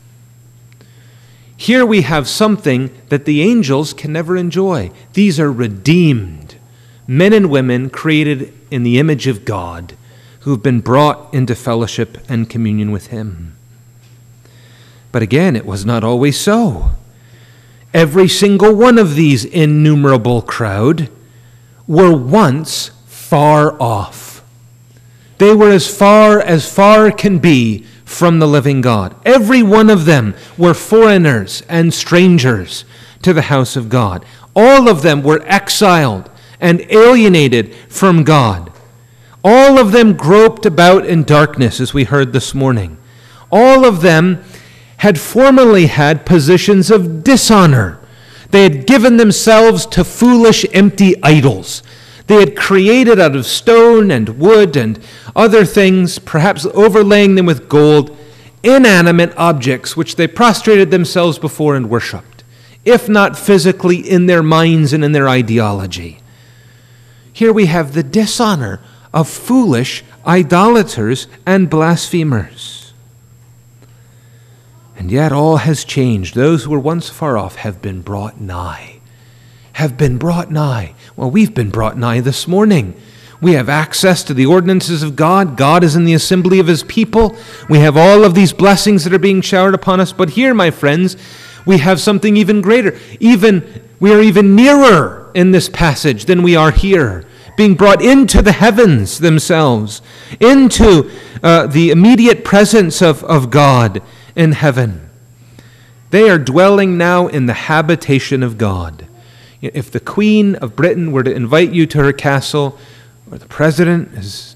S1: Here we have something that the angels can never enjoy. These are redeemed men and women created in the image of God who have been brought into fellowship and communion with him. But again, it was not always so. Every single one of these innumerable crowd were once far off. They were as far can be from the living God. Every one of them were foreigners and strangers to the house of God. All of them were exiled and alienated from God. All of them groped about in darkness, as we heard this morning. All of them had formerly had positions of dishonor. They had given themselves to foolish, empty idols. They had created out of stone and wood and other things, perhaps overlaying them with gold, inanimate objects which they prostrated themselves before and worshipped, if not physically, in their minds and in their ideology. Here we have the dishonor of foolish idolaters and blasphemers. And yet all has changed. Those who were once far off have been brought nigh. Have been brought nigh. Well, we've been brought nigh this morning. We have access to the ordinances of God. God is in the assembly of his people. We have all of these blessings that are being showered upon us. But here, my friends, we have something even greater. We are even nearer in this passage than we are here, being brought into the heavens themselves, into the immediate presence of God in heaven. They are dwelling now in the habitation of God. If the Queen of Britain were to invite you to her castle, or the president, as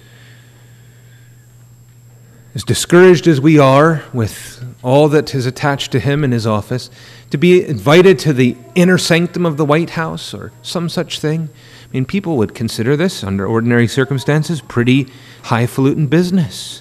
S1: discouraged as we are with all that is attached to him in his office, to be invited to the inner sanctum of the White House or some such thing, I mean, people would consider this, under ordinary circumstances, pretty highfalutin business.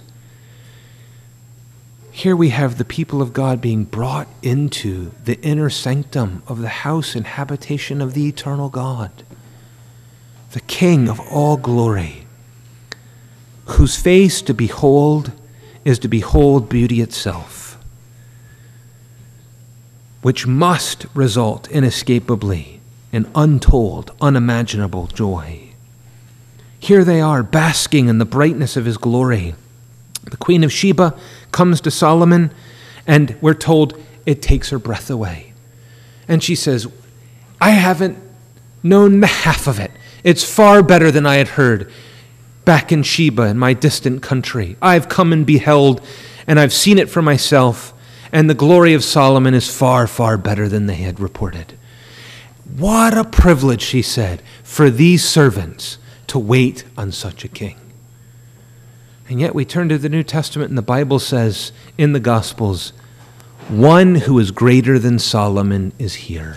S1: Here we have the people of God being brought into the inner sanctum of the house and habitation of the eternal God, the King of all glory, whose face to behold is to behold beauty itself, which must result inescapably in untold, unimaginable joy. Here they are, basking in the brightness of his glory. The Queen of Sheba comes to Solomon, and we're told it takes her breath away. And she says, I haven't known the half of it. It's far better than I had heard back in Sheba, in my distant country. I've come and beheld, and I've seen it for myself, and the glory of Solomon is far, far better than they had reported. What a privilege, she said, for these servants to wait on such a king. And yet we turn to the New Testament, and the Bible says in the Gospels, one who is greater than Solomon is here.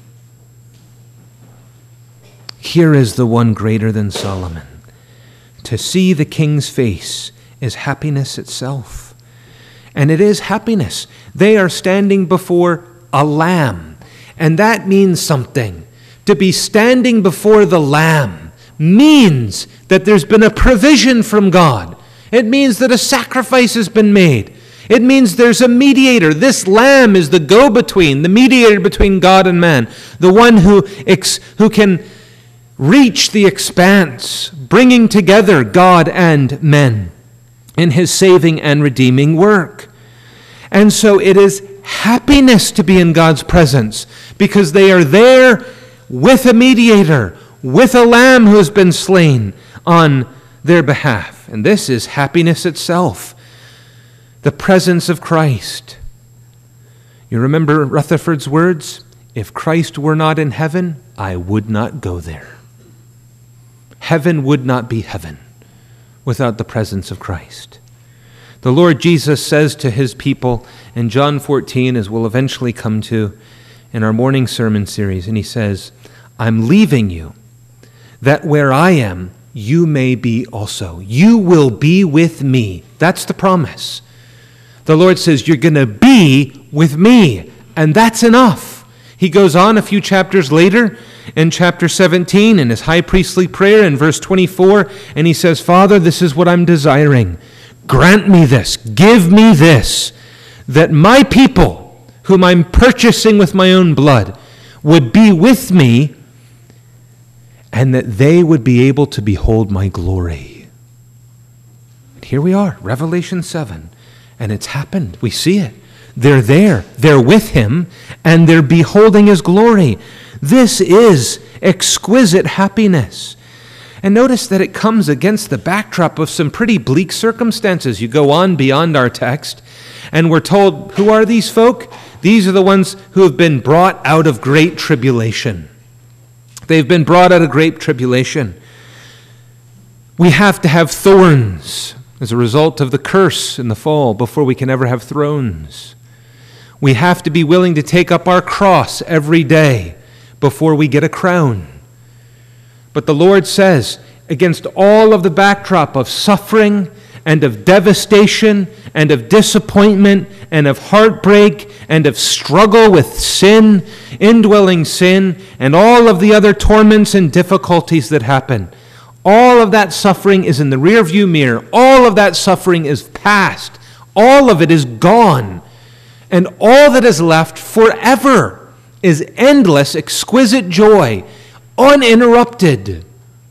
S1: Here is the one greater than Solomon. To see the king's face is happiness itself. And it is happiness. They are standing before a lamb. And that means something. To be standing before the lamb means that there's been a provision from God. It means that a sacrifice has been made. It means there's a mediator. This lamb is the go-between, the mediator between God and man, the one who can reach the expanse, bringing together God and men in his saving and redeeming work. And so it is happiness to be in God's presence, because they are there with a mediator, with a lamb who has been slain on their behalf. And this is happiness itself, the presence of Christ. You remember Rutherford's words? If Christ were not in heaven, I would not go there. Heaven would not be heaven without the presence of Christ. The Lord Jesus says to his people in John 14, as we'll eventually come to in our morning sermon series, and he says, I'm leaving you, that where I am, you may be also. You will be with me. That's the promise. The Lord says, you're going to be with me, and that's enough. He goes on a few chapters later, in chapter 17, in his high priestly prayer, in verse 24, and he says, Father, this is what I'm desiring. Grant me this, give me this, that my people, whom I'm purchasing with my own blood, would be with me, and that they would be able to behold my glory. And here we are, Revelation 7, and it's happened. We see it. They're there, they're with him, and they're beholding his glory. This is exquisite happiness. And notice that it comes against the backdrop of some pretty bleak circumstances. You go on beyond our text, and we're told, who are these folk? These are the ones who have been brought out of great tribulation. They've been brought out of great tribulation. We have to have thorns as a result of the curse in the fall before we can ever have thrones. We have to be willing to take up our cross every day before we get a crown. But the Lord says, against all of the backdrop of suffering and of devastation and of disappointment and of heartbreak and of struggle with sin, indwelling sin, and all of the other torments and difficulties that happen, all of that suffering is in the rearview mirror. All of that suffering is past. All of it is gone, And all that is left forever is endless, exquisite joy, uninterrupted.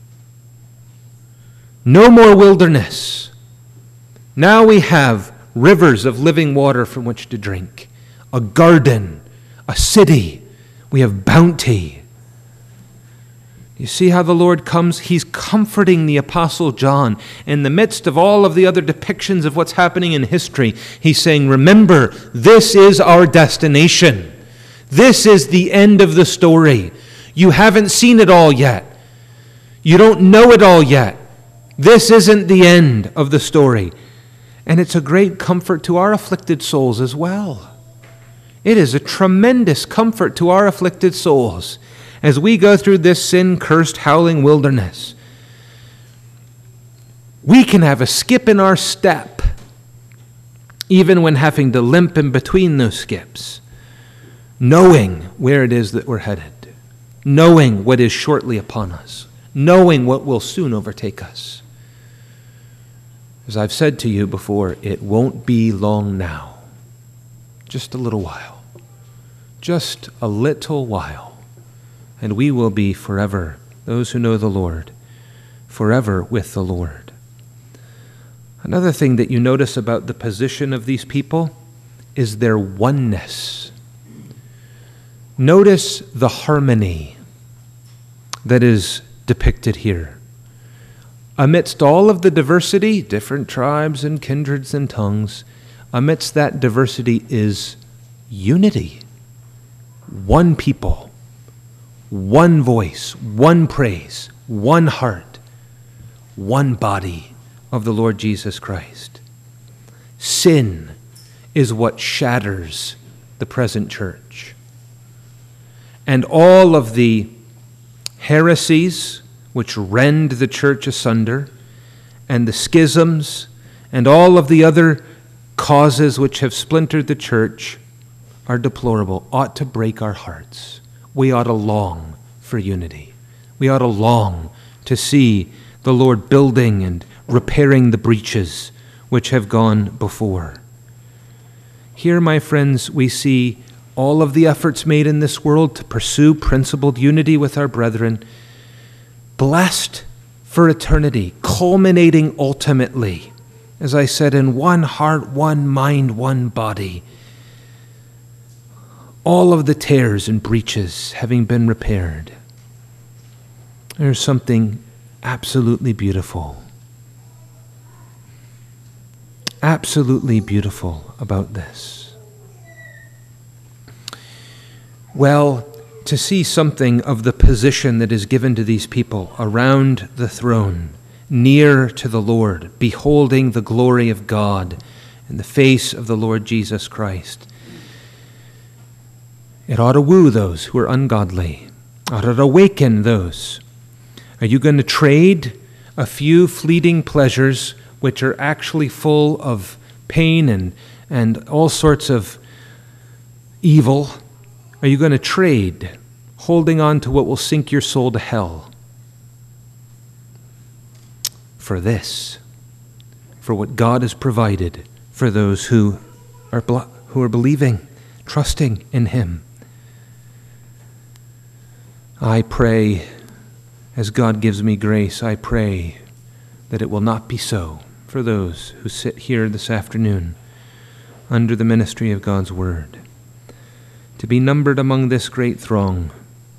S1: No more wilderness. Now we have rivers of living water from which to drink, a garden, a city. We have bounty. You see how the Lord comes? He's comforting the Apostle John in the midst of all of the other depictions of what's happening in history. He's saying, remember, this is our destination. This is the end of the story. You haven't seen it all yet. You don't know it all yet. This isn't the end of the story. And it's a great comfort to our afflicted souls as well. It is a tremendous comfort to our afflicted souls as we go through this sin-cursed, howling wilderness. We can have a skip in our step, even when having to limp in between those skips, knowing where it is that we're headed, knowing what is shortly upon us, knowing what will soon overtake us. As I've said to you before, it won't be long now. Just a little while. Just a little while. And we will be forever, those who know the Lord, forever with the Lord. Another thing that you notice about the position of these people is their oneness. Notice the harmony that is depicted here. Amidst all of the diversity, different tribes and kindreds and tongues, amidst that diversity is unity. One people, one voice, one praise, one heart, one body of the Lord Jesus Christ. Sin is what shatters the present church. And all of the heresies which rend the church asunder, and the schisms, and all of the other causes which have splintered the church are deplorable, ought to break our hearts. We ought to long for unity. We ought to long to see the Lord building and repairing the breaches which have gone before. Here, my friends, we see all of the efforts made in this world to pursue principled unity with our brethren, blessed for eternity, culminating ultimately, as I said, in one heart, one mind, one body. All of the tears and breaches having been repaired. There's something absolutely beautiful. Absolutely beautiful about this. Well, to see something of the position that is given to these people around the throne, near to the Lord, beholding the glory of God in the face of the Lord Jesus Christ. It ought to woo those who are ungodly. It ought to awaken those. Are you going to trade a few fleeting pleasures which are actually full of pain and all sorts of evil? Are you going to trade holding on to what will sink your soul to hell for this, for what God has provided for those who are believing, trusting in Him? I pray, as God gives me grace, I pray that it will not be so for those who sit here this afternoon under the ministry of God's Word. To be numbered among this great throng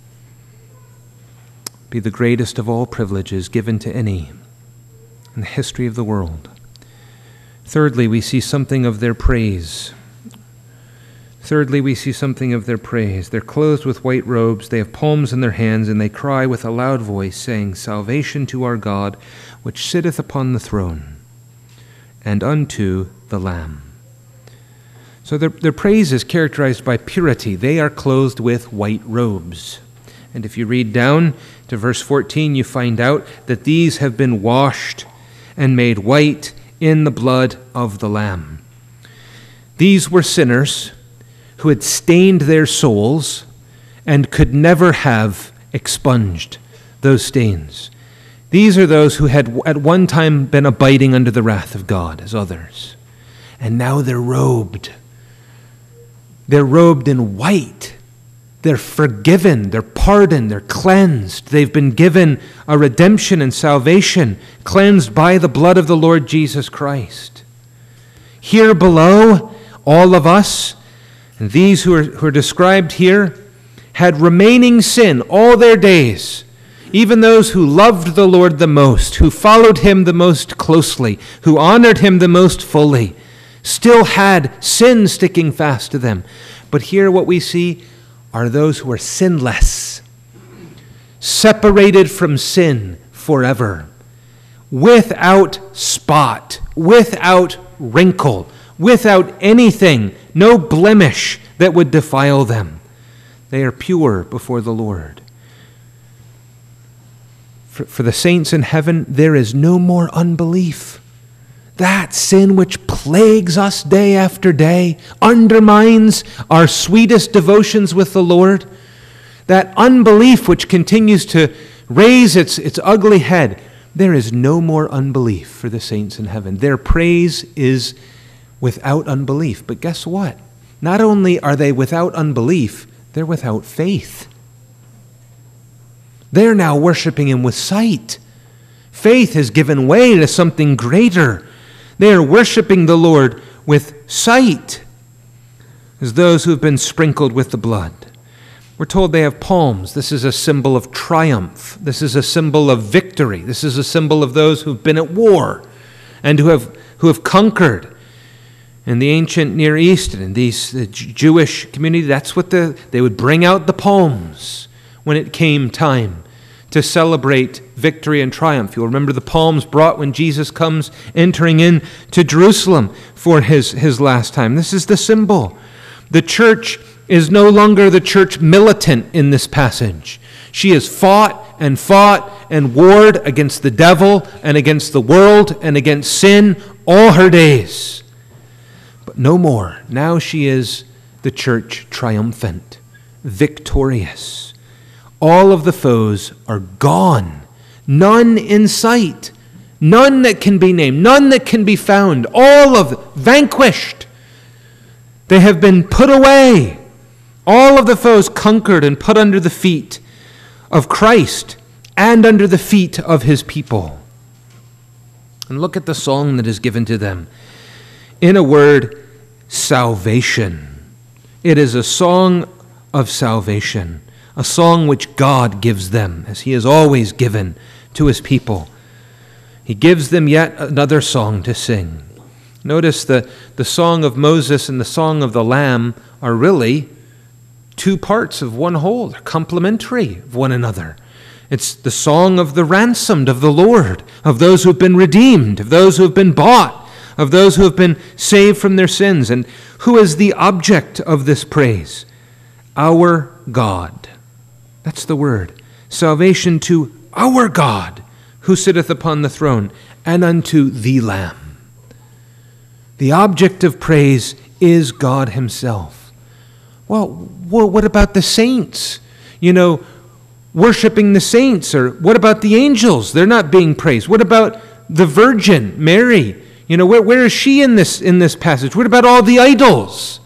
S1: be the greatest of all privileges given to any in the history of the world. Thirdly, we see something of their praise. They're clothed with white robes, they have palms in their hands, and they cry with a loud voice, saying, Salvation to our God, which sitteth upon the throne, and unto the Lamb. So their praise is characterized by purity. They are clothed with white robes. And if you read down to verse 14, you find out that these have been washed and made white in the blood of the Lamb. These were sinners who had stained their souls and could never have expunged those stains. These are those who had at one time been abiding under the wrath of God as others. And now they're robed They're robed in white. They're forgiven, they're pardoned, they're cleansed. They've been given a redemption and salvation, cleansed by the blood of the Lord Jesus Christ. Here below, all of us, and these who are described here, had remaining sin all their days. Even those who loved the Lord the most, who followed him the most closely, who honored him the most fully, still had sin sticking fast to them. But here what we see are those who are sinless, separated from sin forever, without spot, without wrinkle, without anything, no blemish that would defile them. They are pure before the Lord. For the saints in heaven, there is no more unbelief. That sin which plagues us day after day, undermines our sweetest devotions with the Lord, that unbelief which continues to raise its ugly head, there is no more unbelief for the saints in heaven. Their praise is without unbelief. But guess what? Not only are they without unbelief, they're without faith. They're now worshiping him with sight. Faith has given way to something greater. They are worshiping the Lord with sight, as those who have been sprinkled with the blood. We're told they have palms. This is a symbol of triumph. This is a symbol of victory. This is a symbol of those who have been at war and who have conquered. In the ancient Near East and in the Jewish community, that's what they would bring out the palms when it came time to celebrate victory and triumph. You'll remember the palms brought when Jesus comes entering into Jerusalem for his last time. This is the symbol. The church is no longer the church militant in this passage. She has fought and warred against the devil and against the world and against sin all her days. But no more. Now she is the church triumphant, victorious. All of the foes are gone. None in sight. None that can be named. None that can be found. All of them vanquished. They have been put away. All of the foes conquered and put under the feet of Christ and under the feet of his people. And look at the song that is given to them. In a word, salvation. It is a song of salvation. A song which God gives them, as he has always given to his people. He gives them yet another song to sing. Notice the song of Moses and the song of the Lamb are really two parts of one whole. They're complementary of one another. It's the song of the ransomed, of the Lord, of those who have been redeemed, of those who have been bought, of those who have been saved from their sins. And who is the object of this praise? Our God. That's the word. Salvation to our God, who sitteth upon the throne, and unto the Lamb. The object of praise is God himself. Well, what about the saints? Worshiping the saints. Or what about the angels? They're not being praised. What about the Virgin, Mary? Where is she in this passage? What about all the idols?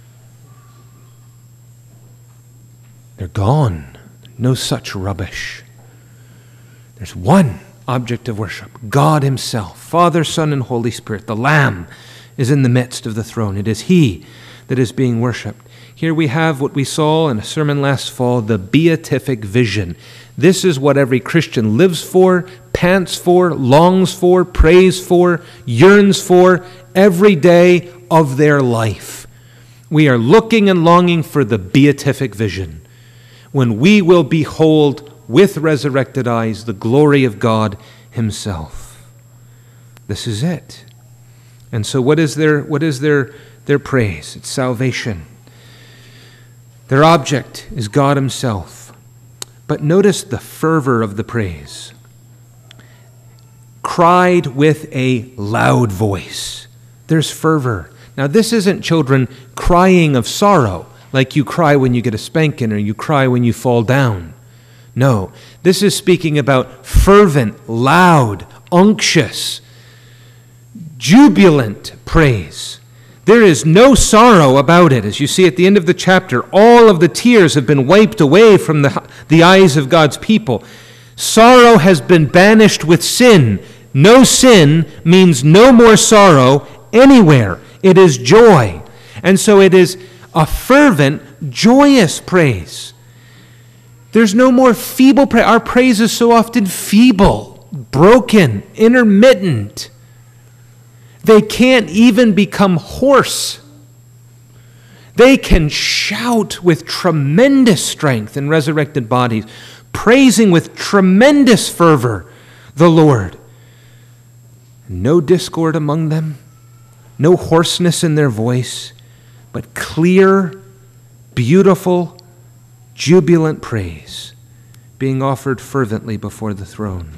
S1: They're gone. No such rubbish. There's one object of worship, God himself, Father, Son, and Holy Spirit. The Lamb is in the midst of the throne. It is he that is being worshipped. Here we have what we saw in a sermon last fall, the beatific vision. This is what every Christian lives for, pants for, longs for, prays for, yearns for every day of their life. We are looking and longing for the beatific vision, when we will behold with resurrected eyes the glory of God himself. This is it. And so what is their praise? It's salvation. Their object is God himself. But notice the fervor of the praise. Cried with a loud voice. There's fervor. Now this isn't children crying of sorrow, like you cry when you get a spanking or you cry when you fall down. No, this is speaking about fervent, loud, unctuous, jubilant praise. There is no sorrow about it. As you see at the end of the chapter, all of the tears have been wiped away from the eyes of God's people. Sorrow has been banished with sin. No sin means no more sorrow anywhere. It is joy. And so it is a fervent, joyous praise. There's no more feeble praise. Our praise is so often feeble, broken, intermittent. They can't even become hoarse. They can shout with tremendous strength in resurrected bodies, praising with tremendous fervor the Lord. No discord among them, no hoarseness in their voice, but clear, beautiful, jubilant praise being offered fervently before the throne.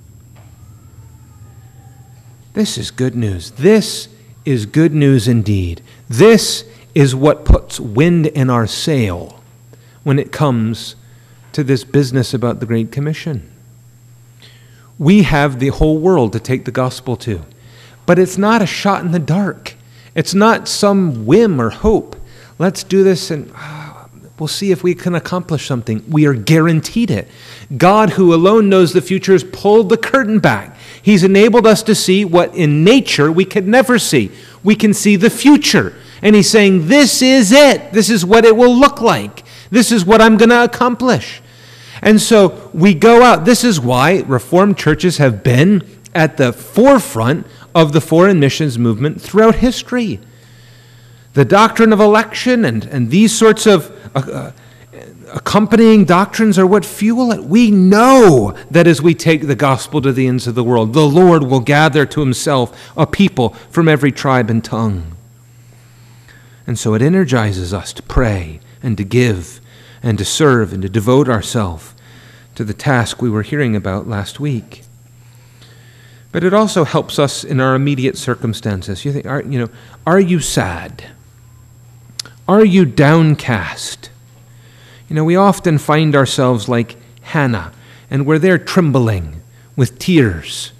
S1: This is good news. This is good news indeed. This is what puts wind in our sail when it comes to this business about the Great Commission. We have the whole world to take the gospel to, but it's not a shot in the dark. It's not some whim or hope. Let's do this and we'll see if we can accomplish something. We are guaranteed it. God, who alone knows the future, has pulled the curtain back. He's enabled us to see what in nature we could never see. We can see the future. And he's saying, this is it. This is what it will look like. This is what I'm going to accomplish. And so we go out. This is why Reformed churches have been at the forefront of the foreign missions movement throughout history. The doctrine of election and these sorts of accompanying doctrines are what fuel it. We know that as we take the gospel to the ends of the world, the Lord will gather to himself a people from every tribe and tongue. And so it energizes us to pray and to give and to serve and to devote ourselves to the task we were hearing about last week. But it also helps us in our immediate circumstances. You think, are you sad? Are you downcast? We often find ourselves like Hannah, and we're there trembling with tears,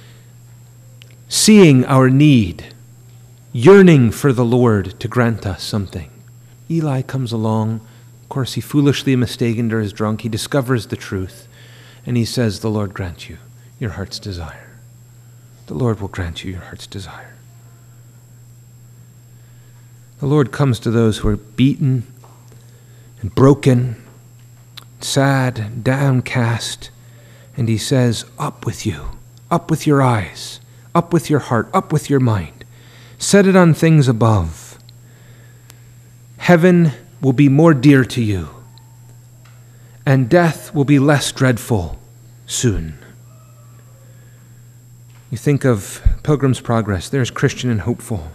S1: seeing our need, yearning for the Lord to grant us something. Eli comes along. Of course, he foolishly mistaken her as drunk. He discovers the truth, and he says, the Lord grant you your heart's desire. The Lord will grant you your heart's desire. The Lord comes to those who are beaten and broken, sad, downcast, and he says, up with you, up with your eyes, up with your heart, up with your mind. Set it on things above. Heaven will be more dear to you, and death will be less dreadful soon. You think of Pilgrim's Progress. There's Christian and Hopeful.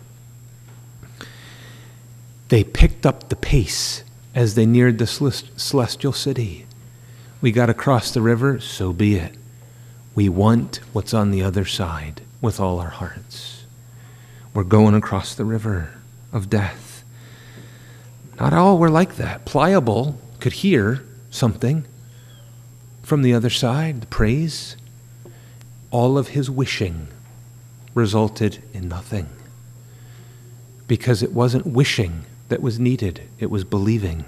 S1: They picked up the pace as they neared the celestial city. We got across the river, so be it. We want what's on the other side with all our hearts. We're going across the river of death. Not all were like that. Pliable could hear something from the other side, the praise. All of his wishing resulted in nothing, because it wasn't wishing that was needed, it was believing.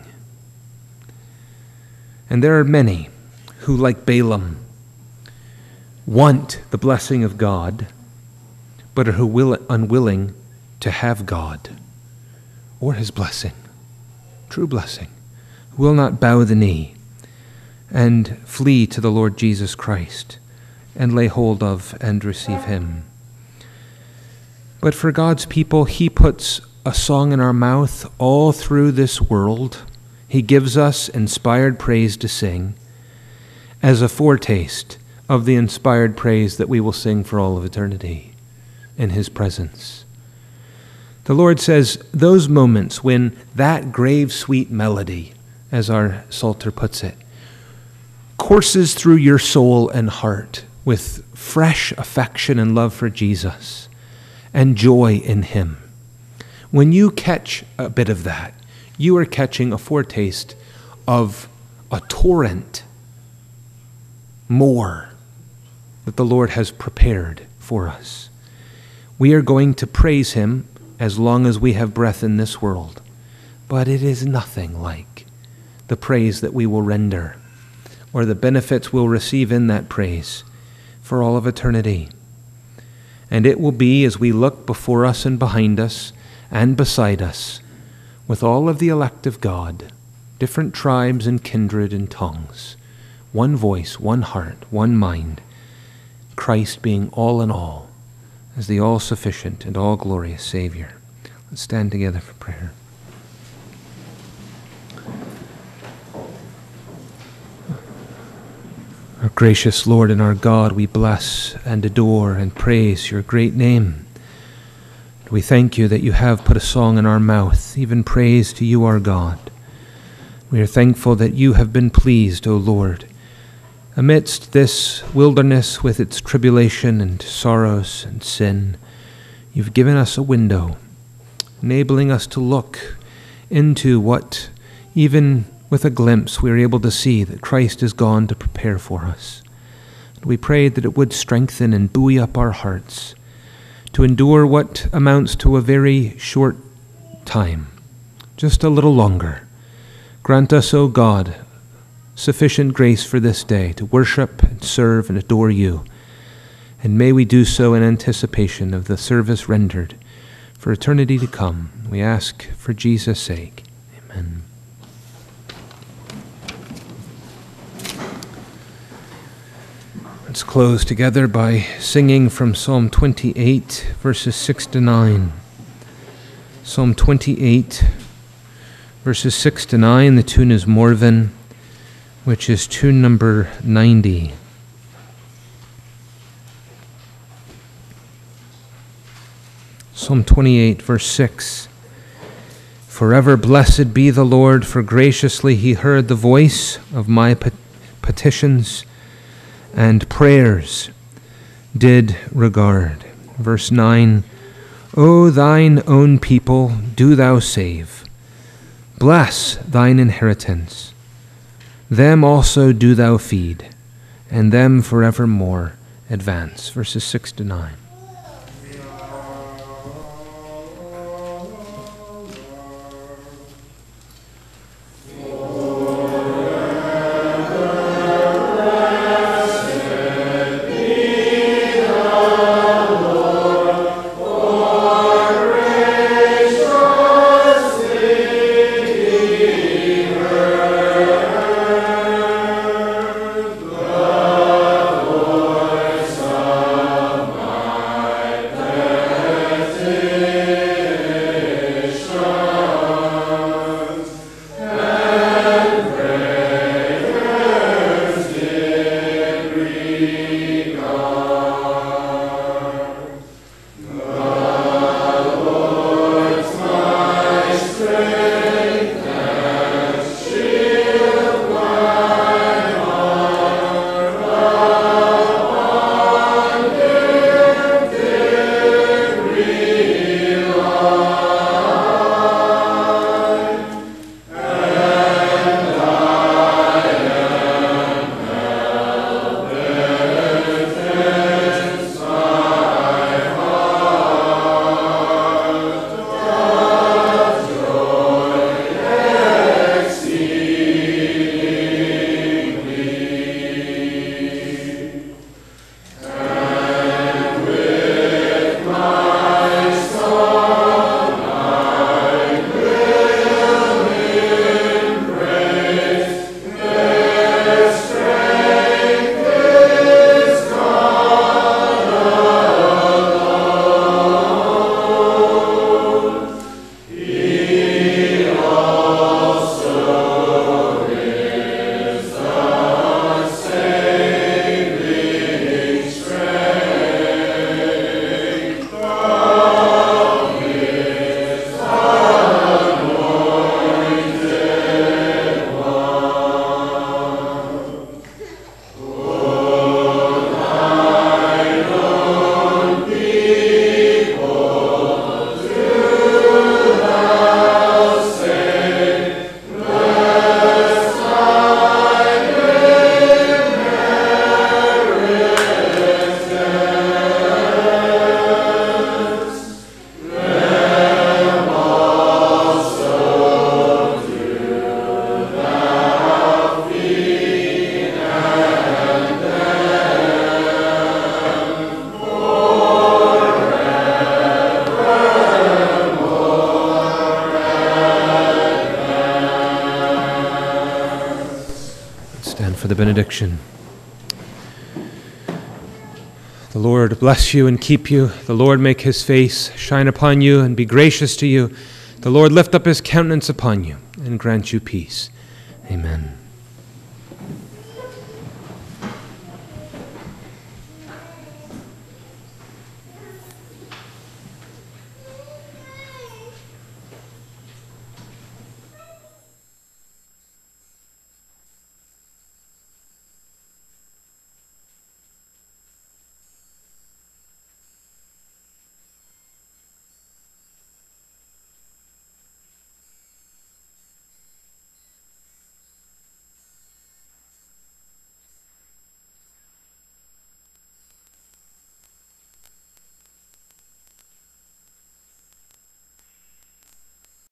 S1: And there are many who, like Balaam, want the blessing of God, but are unwilling to have God or his blessing, true blessing, who will not bow the knee and flee to the Lord Jesus Christ and lay hold of and receive him. But for God's people, he puts a song in our mouth all through this world. He gives us inspired praise to sing as a foretaste of the inspired praise that we will sing for all of eternity in his presence. The Lord says, those moments when that grave, sweet melody, as our Psalter puts it, courses through your soul and heart with fresh affection and love for Jesus and joy in him. When you catch a bit of that, you are catching a foretaste of a torrent more that the Lord has prepared for us. We are going to praise him as long as we have breath in this world, but it is nothing like the praise that we will render or the benefits we'll receive in that praise for all of eternity. And it will be as we look before us and behind us and beside us with all of the elect of God, different tribes and kindred and tongues, one voice, one heart, one mind, Christ being all in all, as the all-sufficient and all-glorious Savior. Let's stand together for prayer. Our gracious Lord and our God, we bless and adore and praise your great name. We thank you that you have put a song in our mouth, even praise to you, our God. We are thankful that you have been pleased, O Lord, amidst this wilderness with its tribulation and sorrows and sin. You've given us a window, enabling us to look into what, even with a glimpse, we are able to see that Christ is gone to prepare for us. We prayed that it would strengthen and buoy up our hearts to endure what amounts to a very short time, just a little longer. Grant us, O God, sufficient grace for this day to worship and serve and adore you, and may we do so in anticipation of the service rendered for eternity to come. We ask for Jesus' sake. Amen. Let's close together by singing from Psalm 28, verses 6 to 9. Psalm 28, verses 6 to 9. The tune is Morven, which is tune number 90. Psalm 28, verse 6. Forever blessed be the Lord, for graciously he heard the voice of my petitions and prayers did regard. Verse 9, O thine own people do thou save. Bless thine inheritance. Them also do thou feed, and them forevermore advance. Verses 6 to 9. benediction. The Lord bless you and keep you. The Lord make his face shine upon you and be gracious to you. The Lord lift up his countenance upon you and grant you peace. Amen.